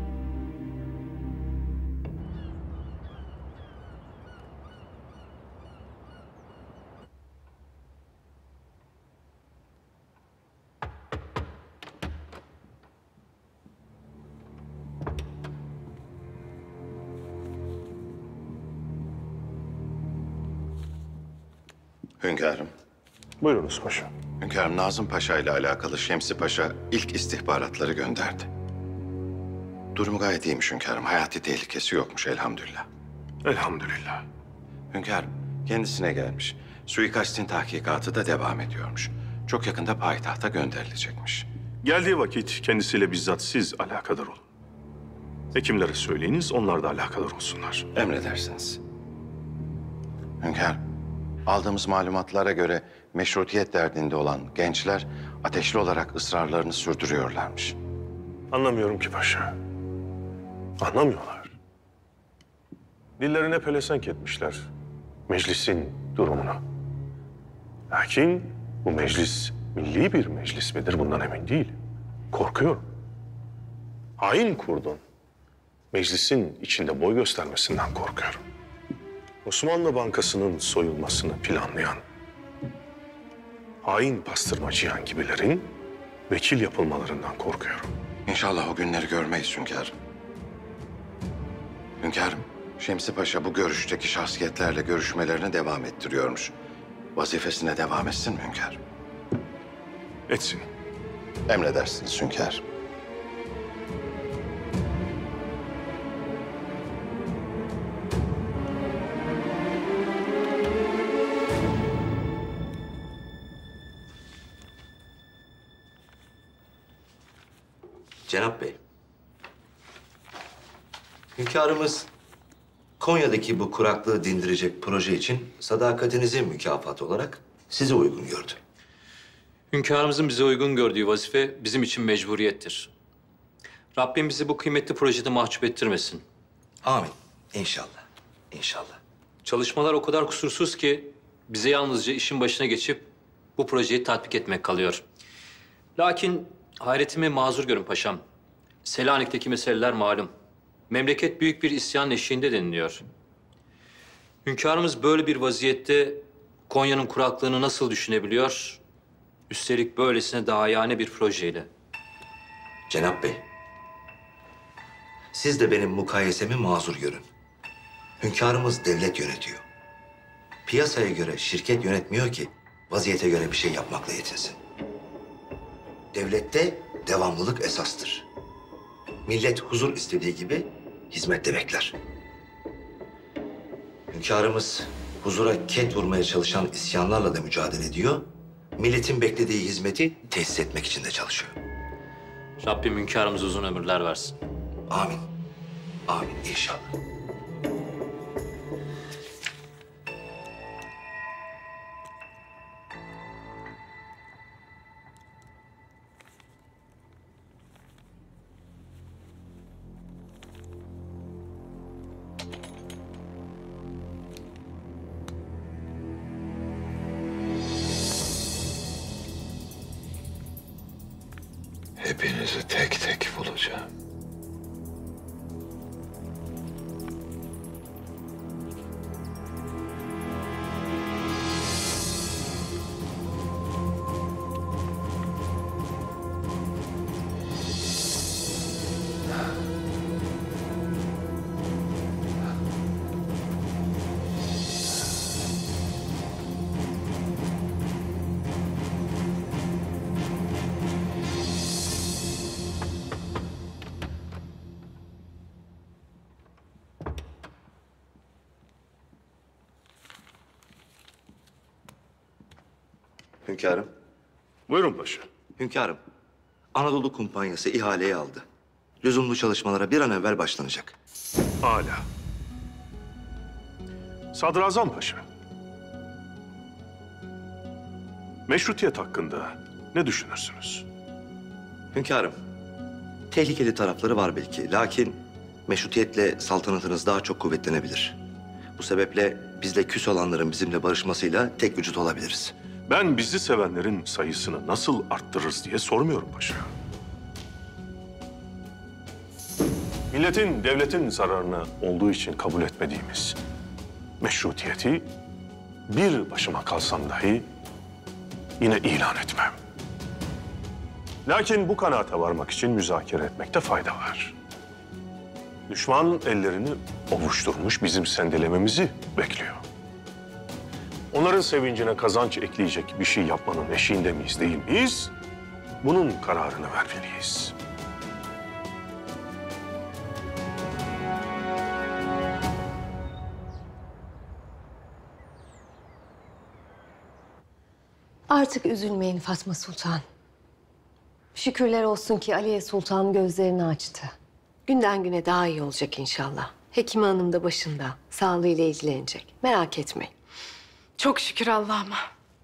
Hünkârım. Buyurunuz paşa. Hünkârım, Nazım Paşa ile alakalı Şemsi Paşa ilk istihbaratları gönderdi. Durumu gayet iyiymiş hünkârım. Hayati tehlikesi yokmuş elhamdülillah. Elhamdülillah. Hünkârım, kendisine gelmiş. Suikastin tahkikatı da devam ediyormuş. Çok yakında payitahta gönderilecekmiş. Geldiği vakit kendisiyle bizzat siz alakadar olun. Hekimlere söyleyiniz, onlar da alakadar olsunlar. Emredersiniz. Hünkârım, aldığımız malumatlara göre meşrutiyet derdinde olan gençler ateşli olarak ısrarlarını sürdürüyorlarmış. Anlamıyorum ki paşa. Anlamıyorlar. Dillerine pelesenk etmişler meclisin durumunu. Lakin bu meclis milli bir meclis midir bundan emin değilim. Korkuyorum. Hain kurdun. Meclisin içinde boy göstermesinden korkuyorum. Osmanlı Bankası'nın soyulmasını planlayan hain pastırma Cihan gibilerin vekil yapılmalarından korkuyorum. İnşallah o günleri görmeyiz hünkârım. Hünkârım, Şemsi Paşa bu görüşteki şahsiyetlerle görüşmelerini devam ettiriyormuş. Vazifesine devam etsin mi hünkârım? Etsin. Emredersiniz hünkârım. Cenap Bey, hünkârımız Konya'daki bu kuraklığı dindirecek proje için sadakatinizin mükafatı olarak sizi uygun gördü. Hünkârımızın bize uygun gördüğü vazife bizim için mecburiyettir. Rabbim bizi bu kıymetli projede mahcup ettirmesin. Amin. İnşallah. İnşallah. Çalışmalar o kadar kusursuz ki bize yalnızca işin başına geçip bu projeyi tatbik etmek kalıyor. Lakin hayretimi mazur görün paşam. Selanik'teki meseleler malum. Memleket büyük bir isyan eşiğinde deniliyor. Hünkârımız böyle bir vaziyette Konya'nın kuraklığını nasıl düşünebiliyor? Üstelik böylesine dahiyane bir projeyle. Cenap Bey, siz de benim mukayesemi mazur görün. Hünkârımız devlet yönetiyor. Piyasaya göre şirket yönetmiyor ki vaziyete göre bir şey yapmakla yetinsin. Devlette devamlılık esastır. Millet huzur istediği gibi hizmette bekler. Hünkârımız huzura ket vurmaya çalışan isyanlarla da mücadele ediyor. Milletin beklediği hizmeti tesis etmek için de çalışıyor. Rabbim hünkârımıza uzun ömürler versin. Amin. Amin inşallah. Hepinizi tek tek bulacağım. Hünkârım. Buyurun paşa. Hünkârım, Anadolu Kumpanyası ihaleyi aldı. Lüzumlu çalışmalara bir an evvel başlanacak. Âlâ. Sadrazam Paşa. Meşrutiyet hakkında ne düşünürsünüz? Hünkârım, tehlikeli tarafları var belki. Lakin meşrutiyetle saltanatınız daha çok kuvvetlenebilir. Bu sebeple bizle küs olanların bizimle barışmasıyla tek vücut olabiliriz. Ben bizi sevenlerin sayısını nasıl arttırırız diye sormuyorum paşa. Milletin, devletin zararına olduğu için kabul etmediğimiz meşrutiyeti bir başıma kalsam dahi yine ilan etmem. Lakin bu kanaate varmak için müzakere etmekte fayda var. Düşman ellerini ovuşturmuş bizim sendelememizi bekliyor. Onların sevincine kazanç ekleyecek bir şey yapmanın eşiğinde miyiz, değil miyiz? Bunun kararını vermeliyiz. Artık üzülmeyin Fatma Sultan. Şükürler olsun ki Aliye Sultan gözlerini açtı. Günden güne daha iyi olacak inşallah. Hekime Hanım da başında. Sağlığıyla ilgilenecek. Merak etmeyin. Çok şükür Allah'ıma.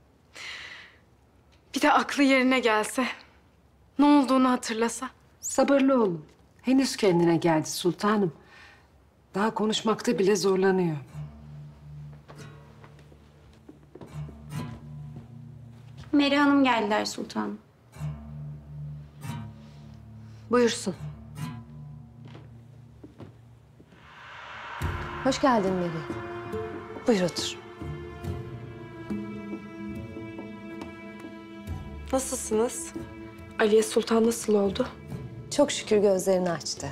Bir de aklı yerine gelse, ne olduğunu hatırlasa. Sabırlı olun. Henüz kendine geldi sultanım. Daha konuşmakta bile zorlanıyor. Meri Hanım geldiler sultanım. Buyursun. Hoş geldin Meri. Buyur otur. Nasılsınız? Aliye Sultan nasıl oldu? Çok şükür gözlerini açtı.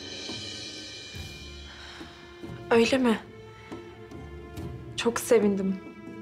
Öyle mi? Çok sevindim.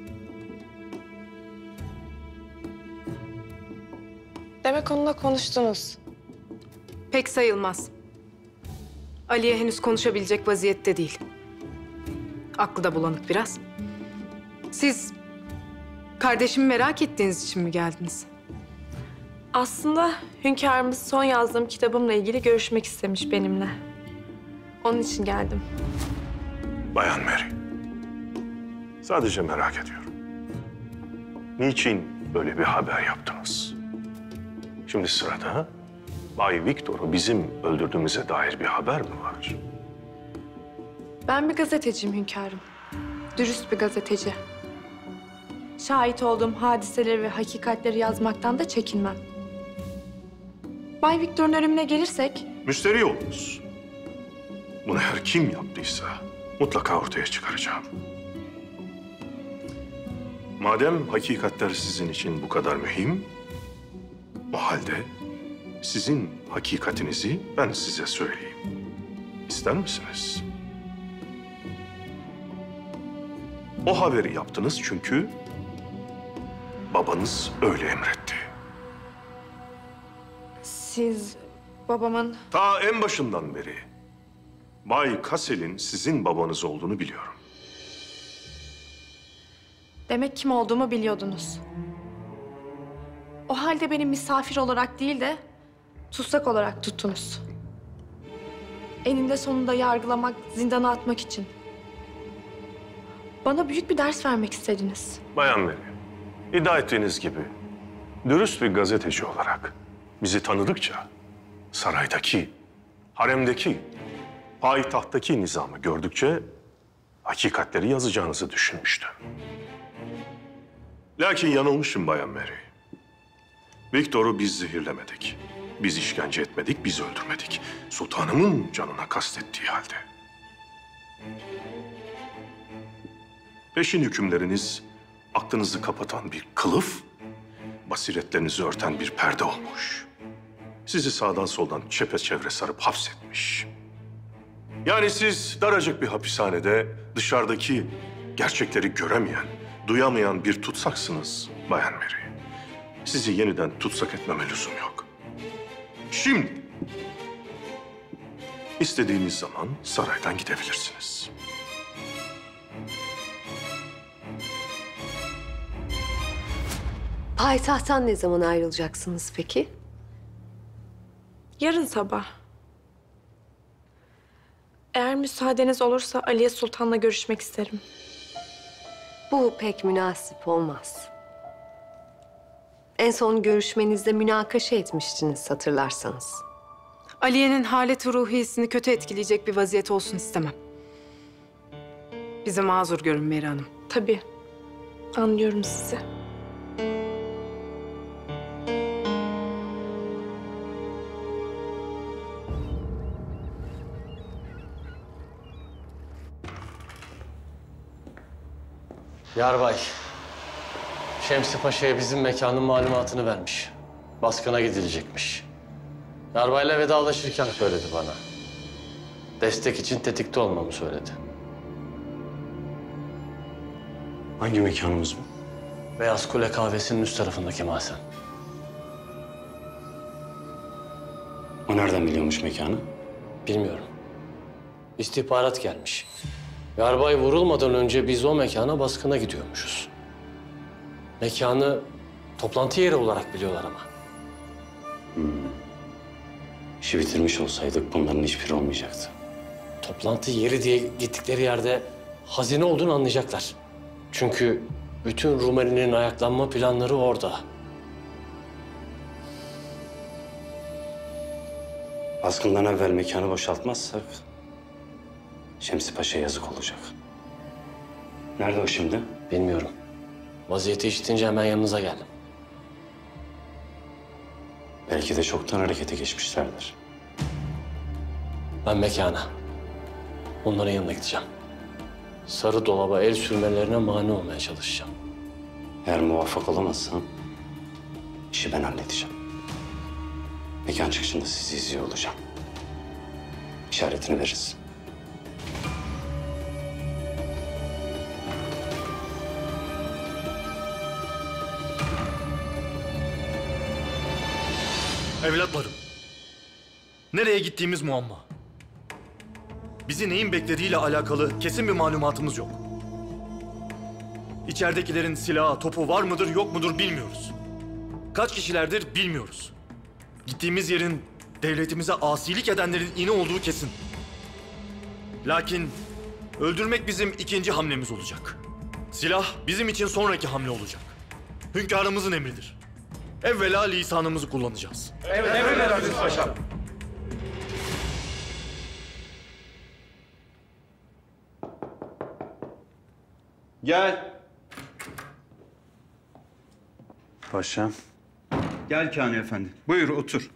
Demek onunla konuştunuz. Pek sayılmaz. Aliye henüz konuşabilecek vaziyette değil. Aklı da bulanık biraz. Siz kardeşimi merak ettiğiniz için mi geldiniz? Aslında hünkârımız son yazdığım kitabımla ilgili görüşmek istemiş benimle. Onun için geldim. Bayan Mary, sadece merak ediyorum. Niçin böyle bir haber yaptınız? Şimdi sırada Bay Victor'u bizim öldürdüğümüze dair bir haber mi var? Ben bir gazeteciyim hünkârım. Dürüst bir gazeteci. Şahit olduğum hadiseleri ve hakikatleri yazmaktan da çekinmem. Bay Victor'un ölümüne gelirsek... Müsterih olunuz. Bunu her kim yaptıysa mutlaka ortaya çıkaracağım. Madem hakikatler sizin için bu kadar mühim, o halde sizin hakikatinizi ben size söyleyeyim. İster misiniz? O haberi yaptınız çünkü babanız öyle emretti. Siz babamın... Ta en başından beri Bay Kassel'in sizin babanız olduğunu biliyorum. Demek kim olduğumu biliyordunuz. O halde beni misafir olarak değil de tutsak olarak tuttunuz. Eninde sonunda yargılamak, zindana atmak için. Bana büyük bir ders vermek istediniz. Bayan Mary, iddia ettiğiniz gibi dürüst bir gazeteci olarak bizi tanıdıkça saraydaki, haremdeki, payitahttaki nizamı gördükçe hakikatleri yazacağınızı düşünmüştüm. Lakin yanılmışım Bayan Mary. Victor'u biz zehirlemedik. Biz işkence etmedik, biz öldürmedik. Sultanımın canına kastettiği halde. Peşin hükümleriniz aklınızı kapatan bir kılıf, basiretlerinizi örten bir perde olmuş. sizi sağdan soldan çepeçevre sarıp hapsetmiş. Yani siz daracık bir hapishanede dışarıdaki gerçekleri göremeyen, duyamayan bir tutsaksınız Bayan Mary. Sizi yeniden tutsak etmeme lüzum yok. Şimdi istediğiniz zaman saraydan gidebilirsiniz. Payitahttan ne zaman ayrılacaksınız peki? Yarın sabah. Eğer müsaadeniz olursa Aliye Sultan'la görüşmek isterim. Bu pek münasip olmaz. En son görüşmenizde münakaşa etmiştiniz hatırlarsanız. Aliye'nin haleti ruhiyesini kötü etkileyecek bir vaziyet olsun istemem. Bize mazur görün Meri Hanım. Tabii. Anlıyorum sizi. Yarbay, Şemsi Paşa'ya bizim mekanın malumatını vermiş. Baskına gidilecekmiş. Yarbayla vedalaşırken söyledi bana. Destek için tetikte olmamı söyledi. Hangi mekanımız bu? Beyaz Kule kahvesinin üst tarafındaki mahzen. O nereden biliyormuş mekanı? Bilmiyorum. İstihbarat gelmiş. Yarbay vurulmadan önce biz o mekana baskına gidiyormuşuz. Mekanı toplantı yeri olarak biliyorlar ama. İşi bitirmiş olsaydık bunların hiçbiri olmayacaktı. Toplantı yeri diye gittikleri yerde hazine olduğunu anlayacaklar. Çünkü bütün Rumeli'nin ayaklanma planları orada. Baskından evvel mekanı boşaltmazsak Şemsi Paşa yazık olacak. Nerede o şimdi? Bilmiyorum. Vaziyeti işitince hemen yanınıza geldim. Belki de çoktan harekete geçmişlerdir. Ben mekana, onların yanına gideceğim. Sarı dolaba el sürmelerine mani olmaya çalışacağım. Eğer muvaffak olamazsam işi ben halledeceğim. Mekan çıkışında sizi izliyor olacağım. İşaretini veririz. Evlatlarım, nereye gittiğimiz muamma. Bizi neyin beklediğiyle alakalı kesin bir malumatımız yok. İçeridekilerin silahı, topu var mıdır, yok mudur bilmiyoruz. Kaç kişilerdir bilmiyoruz. Gittiğimiz yerin devletimize asilik edenlerin ini olduğu kesin. Lakin öldürmek bizim ikinci hamlemiz olacak. Silah bizim için sonraki hamle olacak. Hünkârımızın emridir. Evvela lisanımızı kullanacağız. Emredersiniz paşam. Gel. Paşam. Gel Kani Efendi. Buyur otur.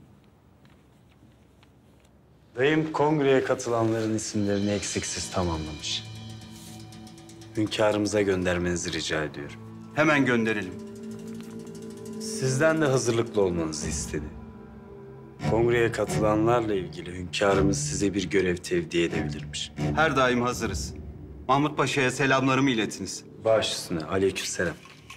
Beyim kongreye katılanların isimlerini eksiksiz tamamlamış. Hünkârımıza göndermenizi rica ediyorum. Hemen gönderelim. Sizden de hazırlıklı olmanızı istedi. Kongreye katılanlarla ilgili hünkârımız size bir görev tevdi edebilirmiş. Her daim hazırız. Mahmut Paşa'ya selamlarımı iletiniz. Baş üstüne. Aleykümselam.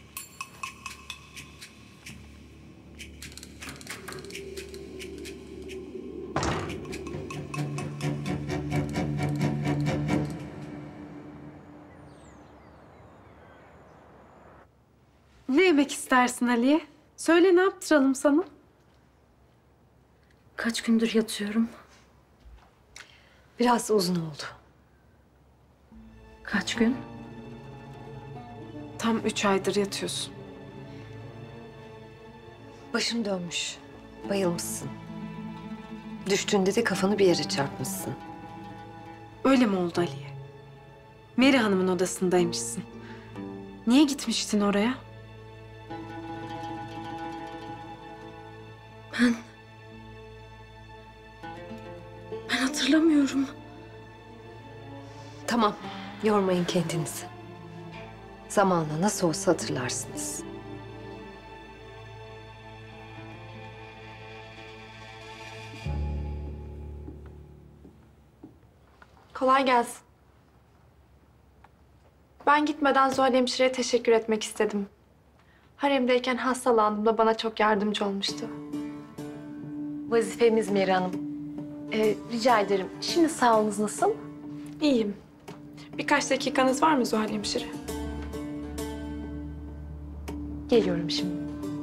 Ne yemek istersin Aliye? Söyle ne yaptıralım sana? Kaç gündür yatıyorum. Biraz uzun oldu. Kaç gün? Tam 3 aydır yatıyorsun. Başım dönmüş. Bayılmışsın. Düştüğünde de kafanı bir yere çarpmışsın. Öyle mi oldu Aliye? Meri Hanım'ın odasındaymışsın. Niye gitmiştin oraya? Ben hatırlamıyorum. Tamam, yormayın kendinizi. Zamanla nasıl olsa hatırlarsınız. Kolay gelsin. Ben gitmeden Zuhal hemşireye teşekkür etmek istedim. Haremdeyken hastalandığımda bana çok yardımcı olmuştu. Vazifemiz Meri Hanım. Rica ederim. Şimdi sağlığınız nasıl? İyiyim. Birkaç dakikanız var mı Zuhal hemşire? Geliyorum şimdi.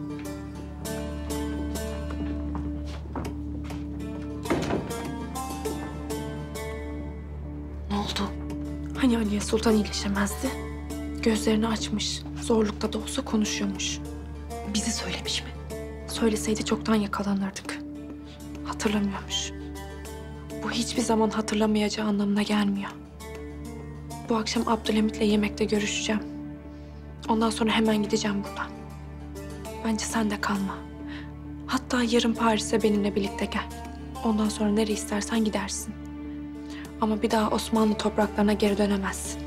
Ne oldu? Hani Aliye Sultan iyileşemezdi? Gözlerini açmış. Zorlukta da olsa konuşuyormuş. Bizi söylemiş mi? Söyleseydi çoktan yakalanırdık. Hatırlamıyormuş. Bu hiçbir zaman hatırlamayacağı anlamına gelmiyor. Bu akşam Abdülhamit'le yemekte görüşeceğim. Ondan sonra hemen gideceğim buradan. Bence sen de kalma. Hatta yarın Paris'e benimle birlikte gel. Ondan sonra nereye istersen gidersin. Ama bir daha Osmanlı topraklarına geri dönemezsin.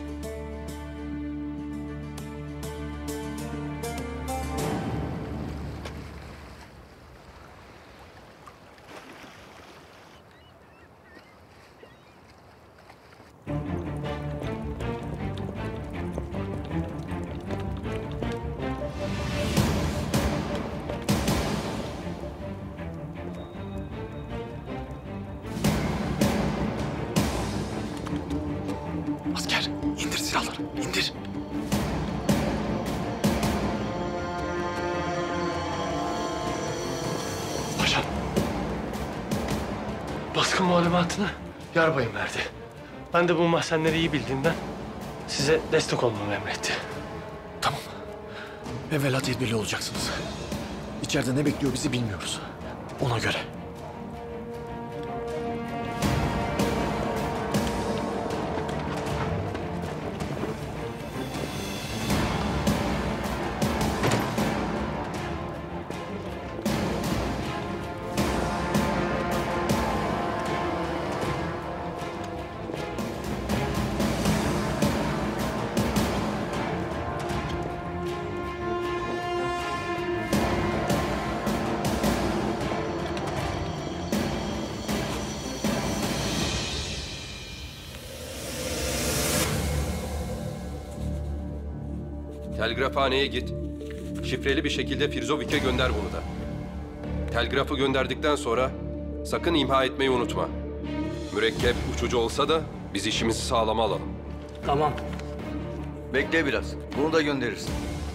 Asker, indir silahları, indir. Paşam. Baskın malumatını yarbayım verdi. Ben de bu mahzenleri iyi bildiğimden size destek olmamı emretti. Tamam. Evvela tedbirli olacaksınız. İçeride ne bekliyor bizi bilmiyoruz. Ona göre. Telgrafhaneye git. Şifreli bir şekilde Firzovik'e gönder bunu da. Telgrafı gönderdikten sonra sakın imha etmeyi unutma. Mürekkep uçucu olsa da biz işimizi sağlama alalım. Tamam. Bekle biraz. Bunu da gönderirsin.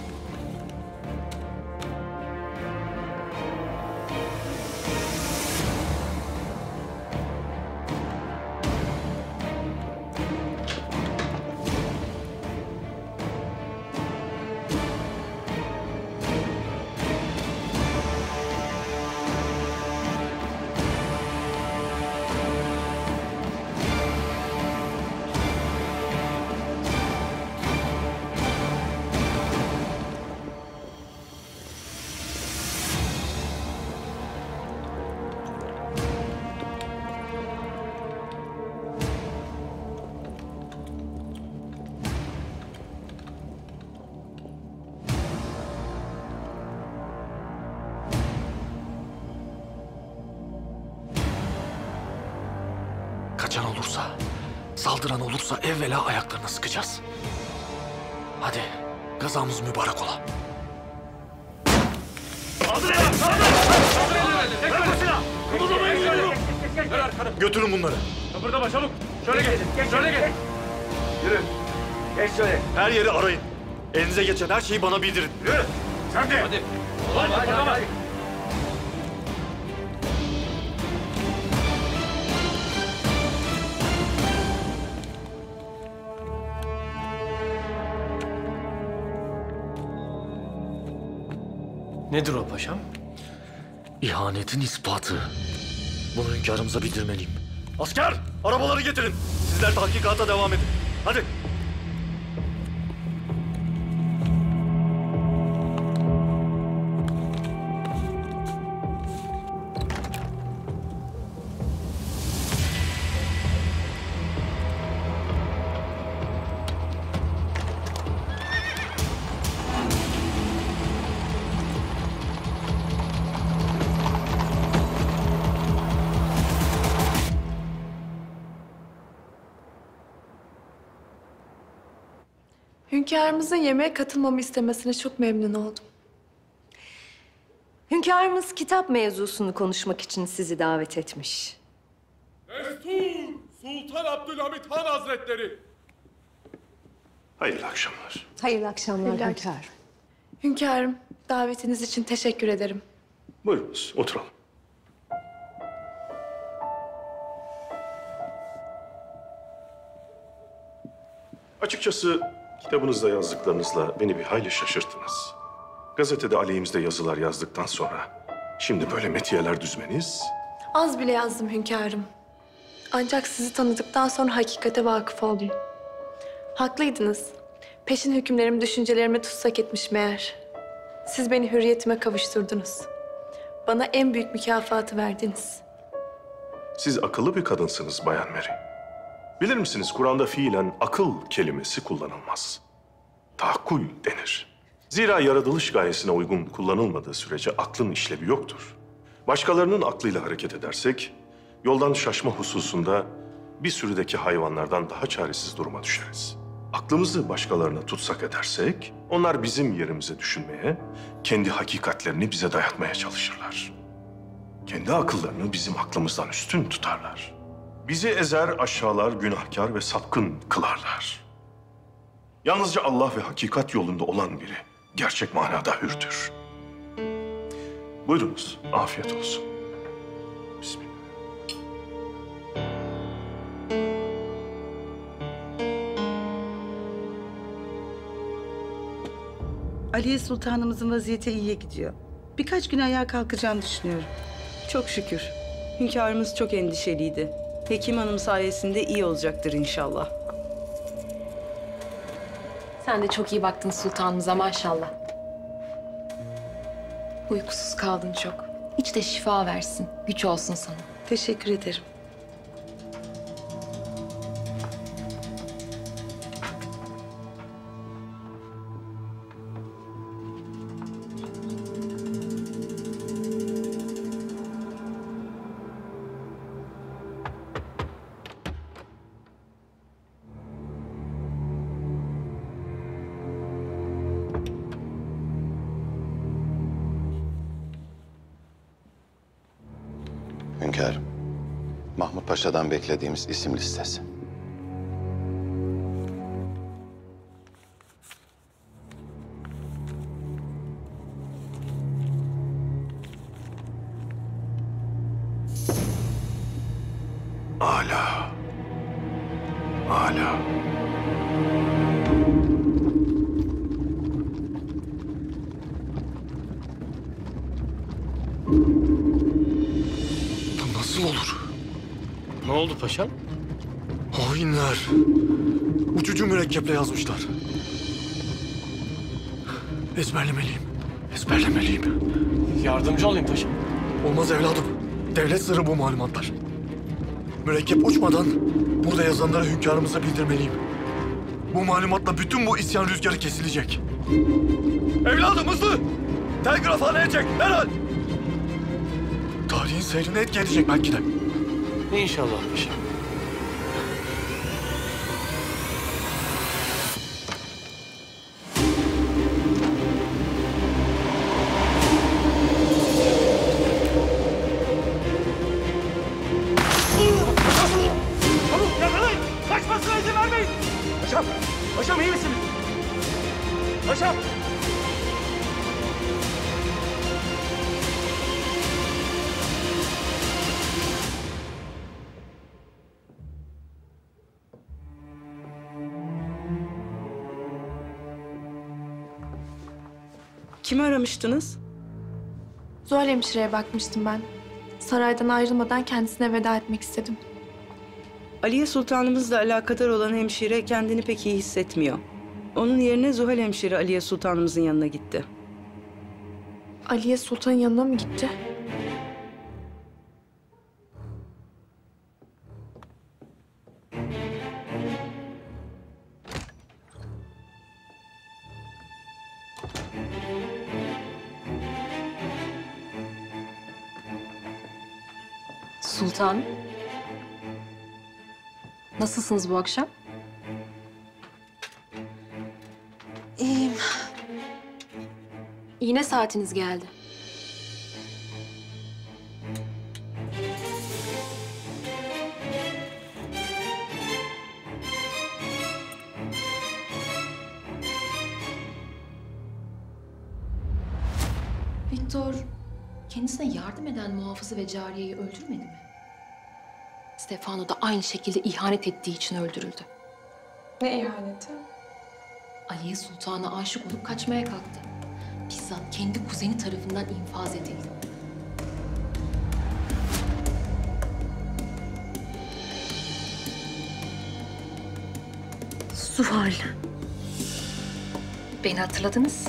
Kaçan olursa, saldıran olursa evvela ayaklarına sıkacağız. Hadi, gazamız mübarek ola. Götürün bunları. Kıpırdama çabuk. Şöyle gel. Şöyle gel. Yürü. Geç şöyle. Her yeri arayın. Elinize geçen her şeyi bana bildirin. Yürü. Sen de. Hadi. Hadi. Nedir o paşam? İhanetin ispatı. Bunu hünkârımıza bildirmeliyim. Asker! Arabaları getirin. Sizler tahkikata devam edin. Hadi. Hünkârımızın yemeğe katılmamı istemesine çok memnun oldum. Hünkârımız kitap mevzusunu konuşmak için sizi davet etmiş. Destur! Sultan Abdülhamit Han Hazretleri! Hayırlı akşamlar. Hayırlı akşamlar Hayırlı hünkârım. Hünkârım, davetiniz için teşekkür ederim. Buyurunuz, oturalım. Açıkçası kitabınızda yazdıklarınızla beni bir hayli şaşırttınız. Gazetede aleyhimizde yazılar yazdıktan sonra şimdi böyle metiyeler düzmeniz... Az bile yazdım hünkârım. Ancak sizi tanıdıktan sonra hakikate vakıf oldum. Haklıydınız. Peşin hükümlerim düşüncelerime tutsak etmiş meğer. Siz beni hürriyetime kavuşturdunuz. Bana en büyük mükafatı verdiniz. Siz akıllı bir kadınsınız Bayan Mary. Bilir misiniz Kur'an'da fiilen akıl kelimesi kullanılmaz. Tahakkül denir. Zira yaratılış gayesine uygun kullanılmadığı sürece aklın işlevi yoktur. Başkalarının aklıyla hareket edersek, yoldan şaşma hususunda bir sürüdeki hayvanlardan daha çaresiz duruma düşeriz. Aklımızı başkalarına tutsak edersek, onlar bizim yerimize düşünmeye, kendi hakikatlerini bize dayatmaya çalışırlar. Kendi akıllarını bizim aklımızdan üstün tutarlar. Bizi ezer, aşağılar, günahkar ve sapkın kılarlar. Yalnızca Allah ve hakikat yolunda olan biri gerçek manada hürdür. Buyurunuz, afiyet olsun. Bismillah. Aliye Sultanımızın vaziyeti iyiye gidiyor. Birkaç gün ayağa kalkacağını düşünüyorum. Çok şükür. Hünkârımız çok endişeliydi. Hekim Hanım sayesinde iyi olacaktır inşallah. Sen de çok iyi baktın sultanımıza maşallah. Uykusuz kaldın çok. Hiç de şifa versin. Güç olsun sana. Teşekkür ederim. Hünkârım, Mahmut Paşa'dan beklediğimiz isim listesi. Âlâ. Âlâ. Bu nasıl olur? Ne oldu paşam? Hainler. Uçucu mürekkeple yazmışlar. Ezberlemeliyim. Ezberlemeliyim. Yardımcı olayım paşam. Olmaz evladım. Devlet sırrı bu malumatlar. Mürekkep uçmadan burada yazanları hünkârımıza bildirmeliyim. Bu malumatla bütün bu isyan rüzgarı kesilecek. Evladım hızlı! Telgrafhaneye çek derhal! Tarihin seyrine etki edecek belki de. İnşallah paşam. Çabuk yakalayın! Kaçmasına izin vermeyin! Paşam! Paşam iyi misiniz? Paşam! Kimi aramıştınız? Zuhal hemşireye bakmıştım ben. Saraydan ayrılmadan kendisine veda etmek istedim. Aliye Sultanımızla alakadar olan hemşire kendini pek iyi hissetmiyor. Onun yerine Zuhal hemşire Aliye Sultanımızın yanına gitti. Aliye Sultan'ın yanına mı gitti? Sultanım. Nasılsınız bu akşam? Yine saatiniz geldi. Viktor kendisine yardım eden muhafızı ve cariyeyi öldürmedi mi? Stefano da aynı şekilde ihanet ettiği için öldürüldü. Ne ihaneti? Aliye Sultan'a aşık olup kaçmaya kalktı. Bizzat kendi kuzeni tarafından infaz edildi. Zuhal. Beni hatırladınız.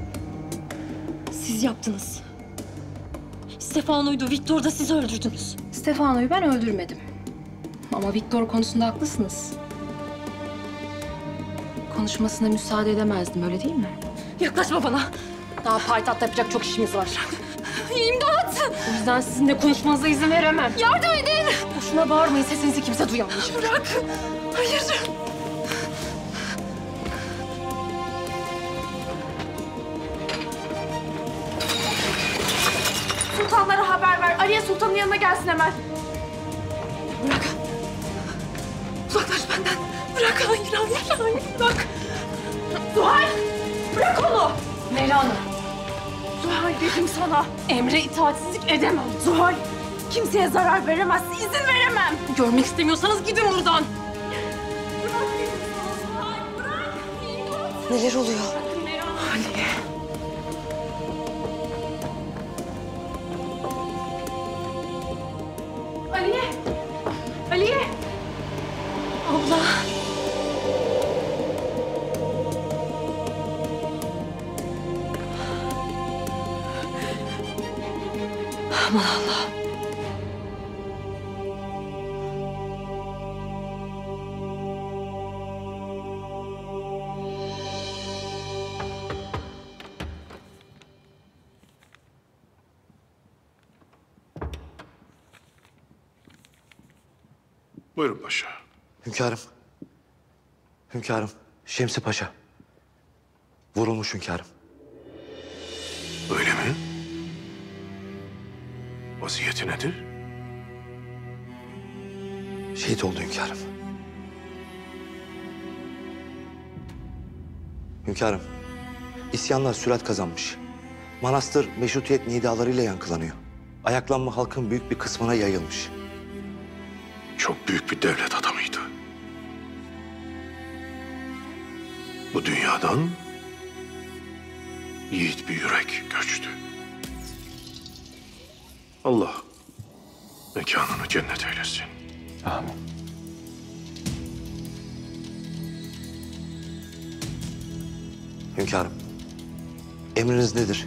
Siz yaptınız. Stefano'yu da Viktor'u da siz öldürdünüz. Stefano'yu ben öldürmedim. Ama Viktor konusunda haklısınız. Konuşmasına müsaade edemezdim, öyle değil mi? Yaklaşma bana. Daha payitahtta yapacak çok işimiz var. İmdat! O yüzden sizinle konuşmanıza izin veremem. Yardım edin! Boşuna bağırmayın, sesinizi kimse duyamayacak. Bırak! Hayır! Sultanlara haber ver. Aliye Sultan'ın yanına gelsin hemen. Bırak! Uzaklaş benden! Bırak! Hayır! Bırak! Zuhal! Bırak onu! Mevlana! Zuhal dedim sana. Emre itaatsizlik edemem. Zuhal! Kimseye zarar veremezsin. İzin veremem. Görmek istemiyorsanız gidin buradan. Neler oluyor? Aliye. Aliye! Aliye! Abla! Aman Allah! Buyurun paşa. Hünkârım. Hünkârım. Şemsi Paşa. Vurulmuş hünkârım. Öyle mi? Vaziyeti nedir? Şehit oldu hünkârım. Hünkârım. İsyanlar sürat kazanmış. Manastır meşrutiyet nidalarıyla yankılanıyor. Ayaklanma halkın büyük bir kısmına yayılmış. Çok büyük bir devlet adamıydı. Bu dünyadan yiğit bir yürek göçtü. Allah mekanını cennet eylesin. Amin. Hünkârım. Emriniz nedir?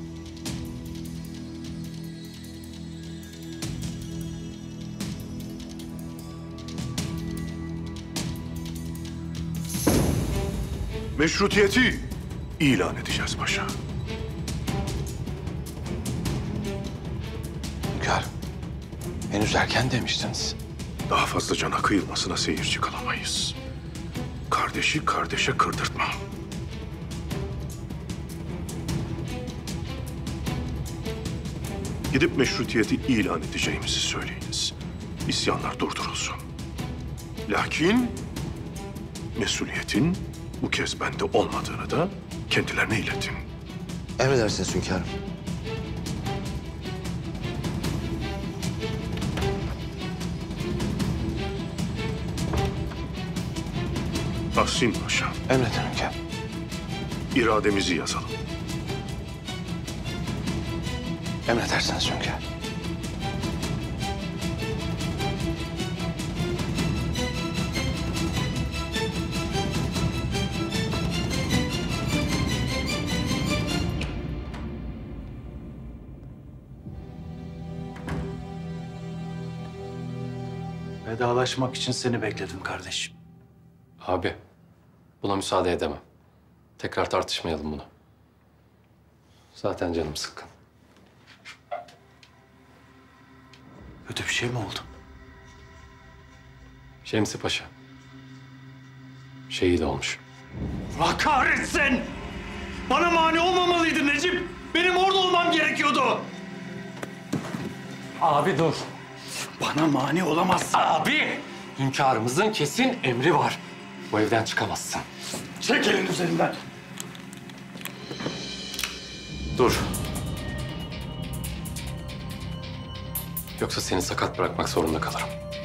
Meşrutiyeti ilan edeceğiz paşa. Hünkârım, henüz erken demiştiniz. Daha fazla cana kıyılmasına seyirci kalamayız. Kardeşi kardeşe kırdırtma. Gidip meşrutiyeti ilan edeceğimizi söyleyiniz. İsyanlar durdurulsun. Lakin mesuliyetin bu kez bende olmadığını da kendilerine iletin. Emredersiniz hünkârım. Tahsin Paşa. Emredin hünkârım. İrademizi yazalım. Emredersiniz hünkârım. Vedalaşmak için seni bekledim kardeşim. Abi, buna müsaade edemem. Tekrar tartışmayalım bunu. Zaten canım sıkkın. Kötü bir şey mi oldu? Şemsi Paşa. Şehit olmuş. Allah kahretsin! Bana mani olmamalıydın Necip. Benim orada olmam gerekiyordu. Abi dur. Bana mani olamazsın. Abi! Hünkârımızın kesin emri var. Bu evden çıkamazsın. Çek elini üzerinden. Dur. Yoksa seni sakat bırakmak zorunda kalırım.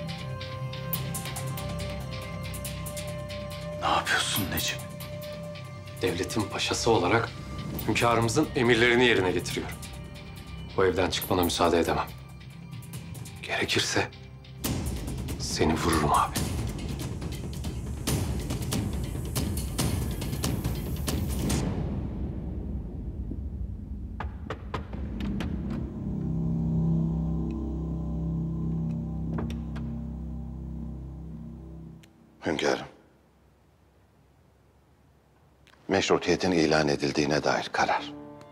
Ne yapıyorsun Necip? Devletin paşası olarak hünkârımızın emirlerini yerine getiriyorum. Bu evden çıkmana müsaade edemem. Gerekirse seni vururum abi. Hünkârım. Meşrutiyetin ilan edildiğine dair karar.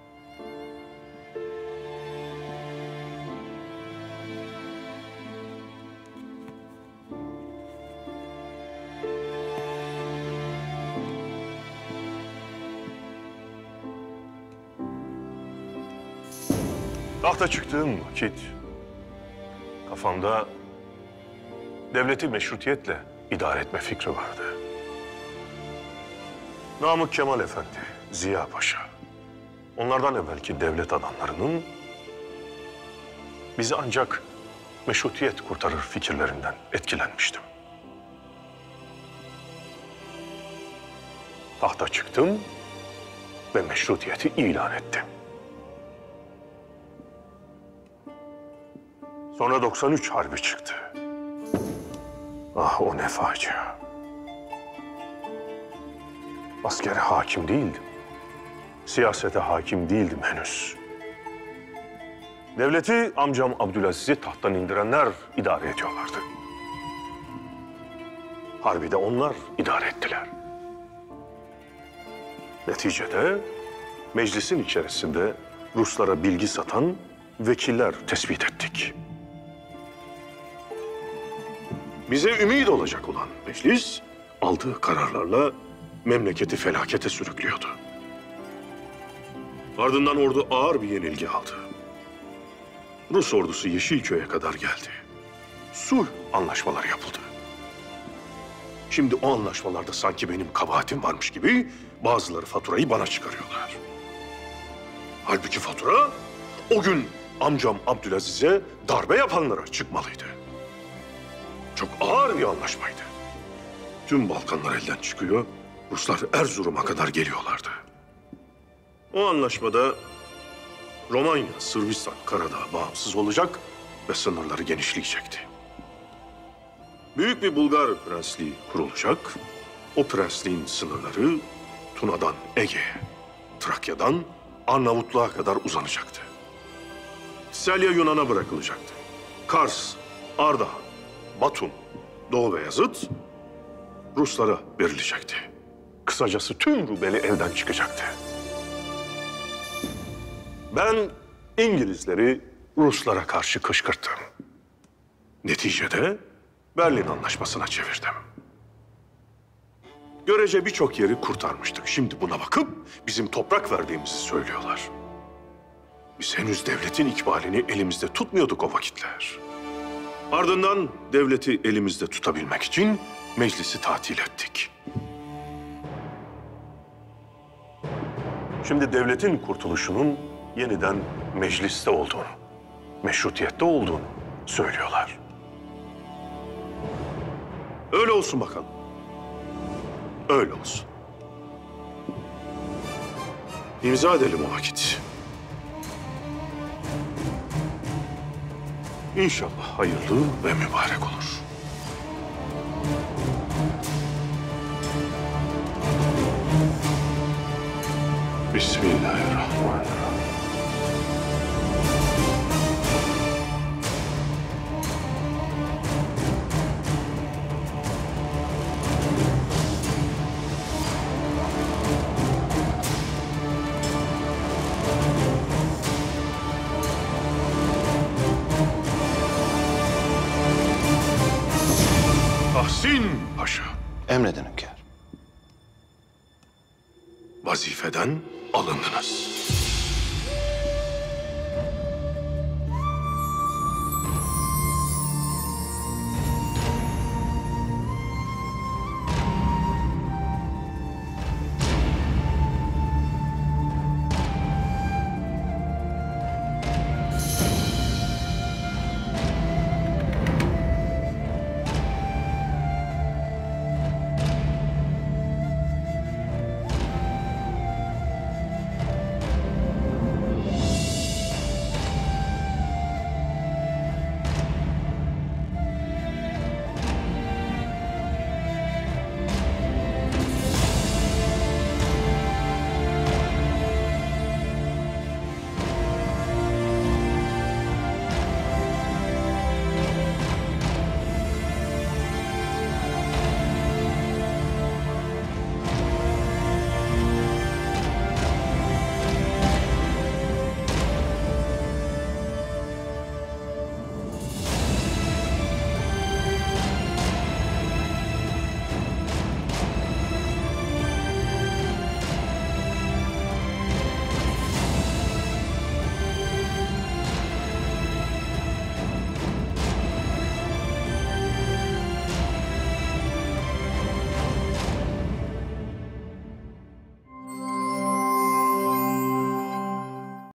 Tahta çıktığım vakit kafamda devleti meşrutiyetle idare etme fikri vardı. Namık Kemal Efendi, Ziya Paşa, onlardan evvelki devlet adamlarının bizi ancak meşrutiyet kurtarır fikirlerinden etkilenmiştim. Tahta çıktım ve meşrutiyeti ilan ettim. Sonra 93 Harbi çıktı. Ah o ne facia. Askere hakim değildim. Siyasete hakim değildim henüz. Devleti amcam Abdülaziz'i tahttan indirenler idare ediyorlardı. Harbi de onlar idare ettiler. Neticede meclisin içerisinde Ruslara bilgi satan vekiller tespit ettik. Bize ümit olacak olan meclis aldığı kararlarla memleketi felakete sürüklüyordu. Ardından ordu ağır bir yenilgi aldı. Rus ordusu Yeşilköy'e kadar geldi. Sulh anlaşmaları yapıldı. Şimdi o anlaşmalarda sanki benim kabahatim varmış gibi bazıları faturayı bana çıkarıyorlar. Halbuki fatura o gün amcam Abdülaziz'e darbe yapanlara çıkmalıydı. Çok ağır bir anlaşmaydı. Tüm Balkanlar elden çıkıyor, Ruslar Erzurum'a kadar geliyorlardı. O anlaşmada Romanya, Sırbistan, Karadağ bağımsız olacak ve sınırları genişleyecekti. Büyük bir Bulgar prensliği kurulacak. O prensliğin sınırları Tuna'dan Ege'ye, Trakya'dan Arnavutluğa kadar uzanacaktı. Selya Yunan'a bırakılacaktı. Kars, Ardahan, Batum, Doğu Beyazıt Ruslara verilecekti. Kısacası tüm Rumeli elden çıkacaktı. Ben İngilizleri Ruslara karşı kışkırttım. Neticede Berlin Anlaşması'na çevirdim. Görece birçok yeri kurtarmıştık. Şimdi buna bakıp bizim toprak verdiğimizi söylüyorlar. Biz henüz devletin ikbalini elimizde tutmuyorduk o vakitler. Ardından devleti elimizde tutabilmek için meclisi tatil ettik. Şimdi devletin kurtuluşunun yeniden mecliste olduğunu, meşrutiyette olduğunu söylüyorlar. Öyle olsun bakalım. Öyle olsun. İmza edelim o vakit. İnşallah hayırlı ve mübarek olur. Bismillahirrahmanirrahim. Tahsin Paşa. Emredin hünkârım. Vazifeden alındınız.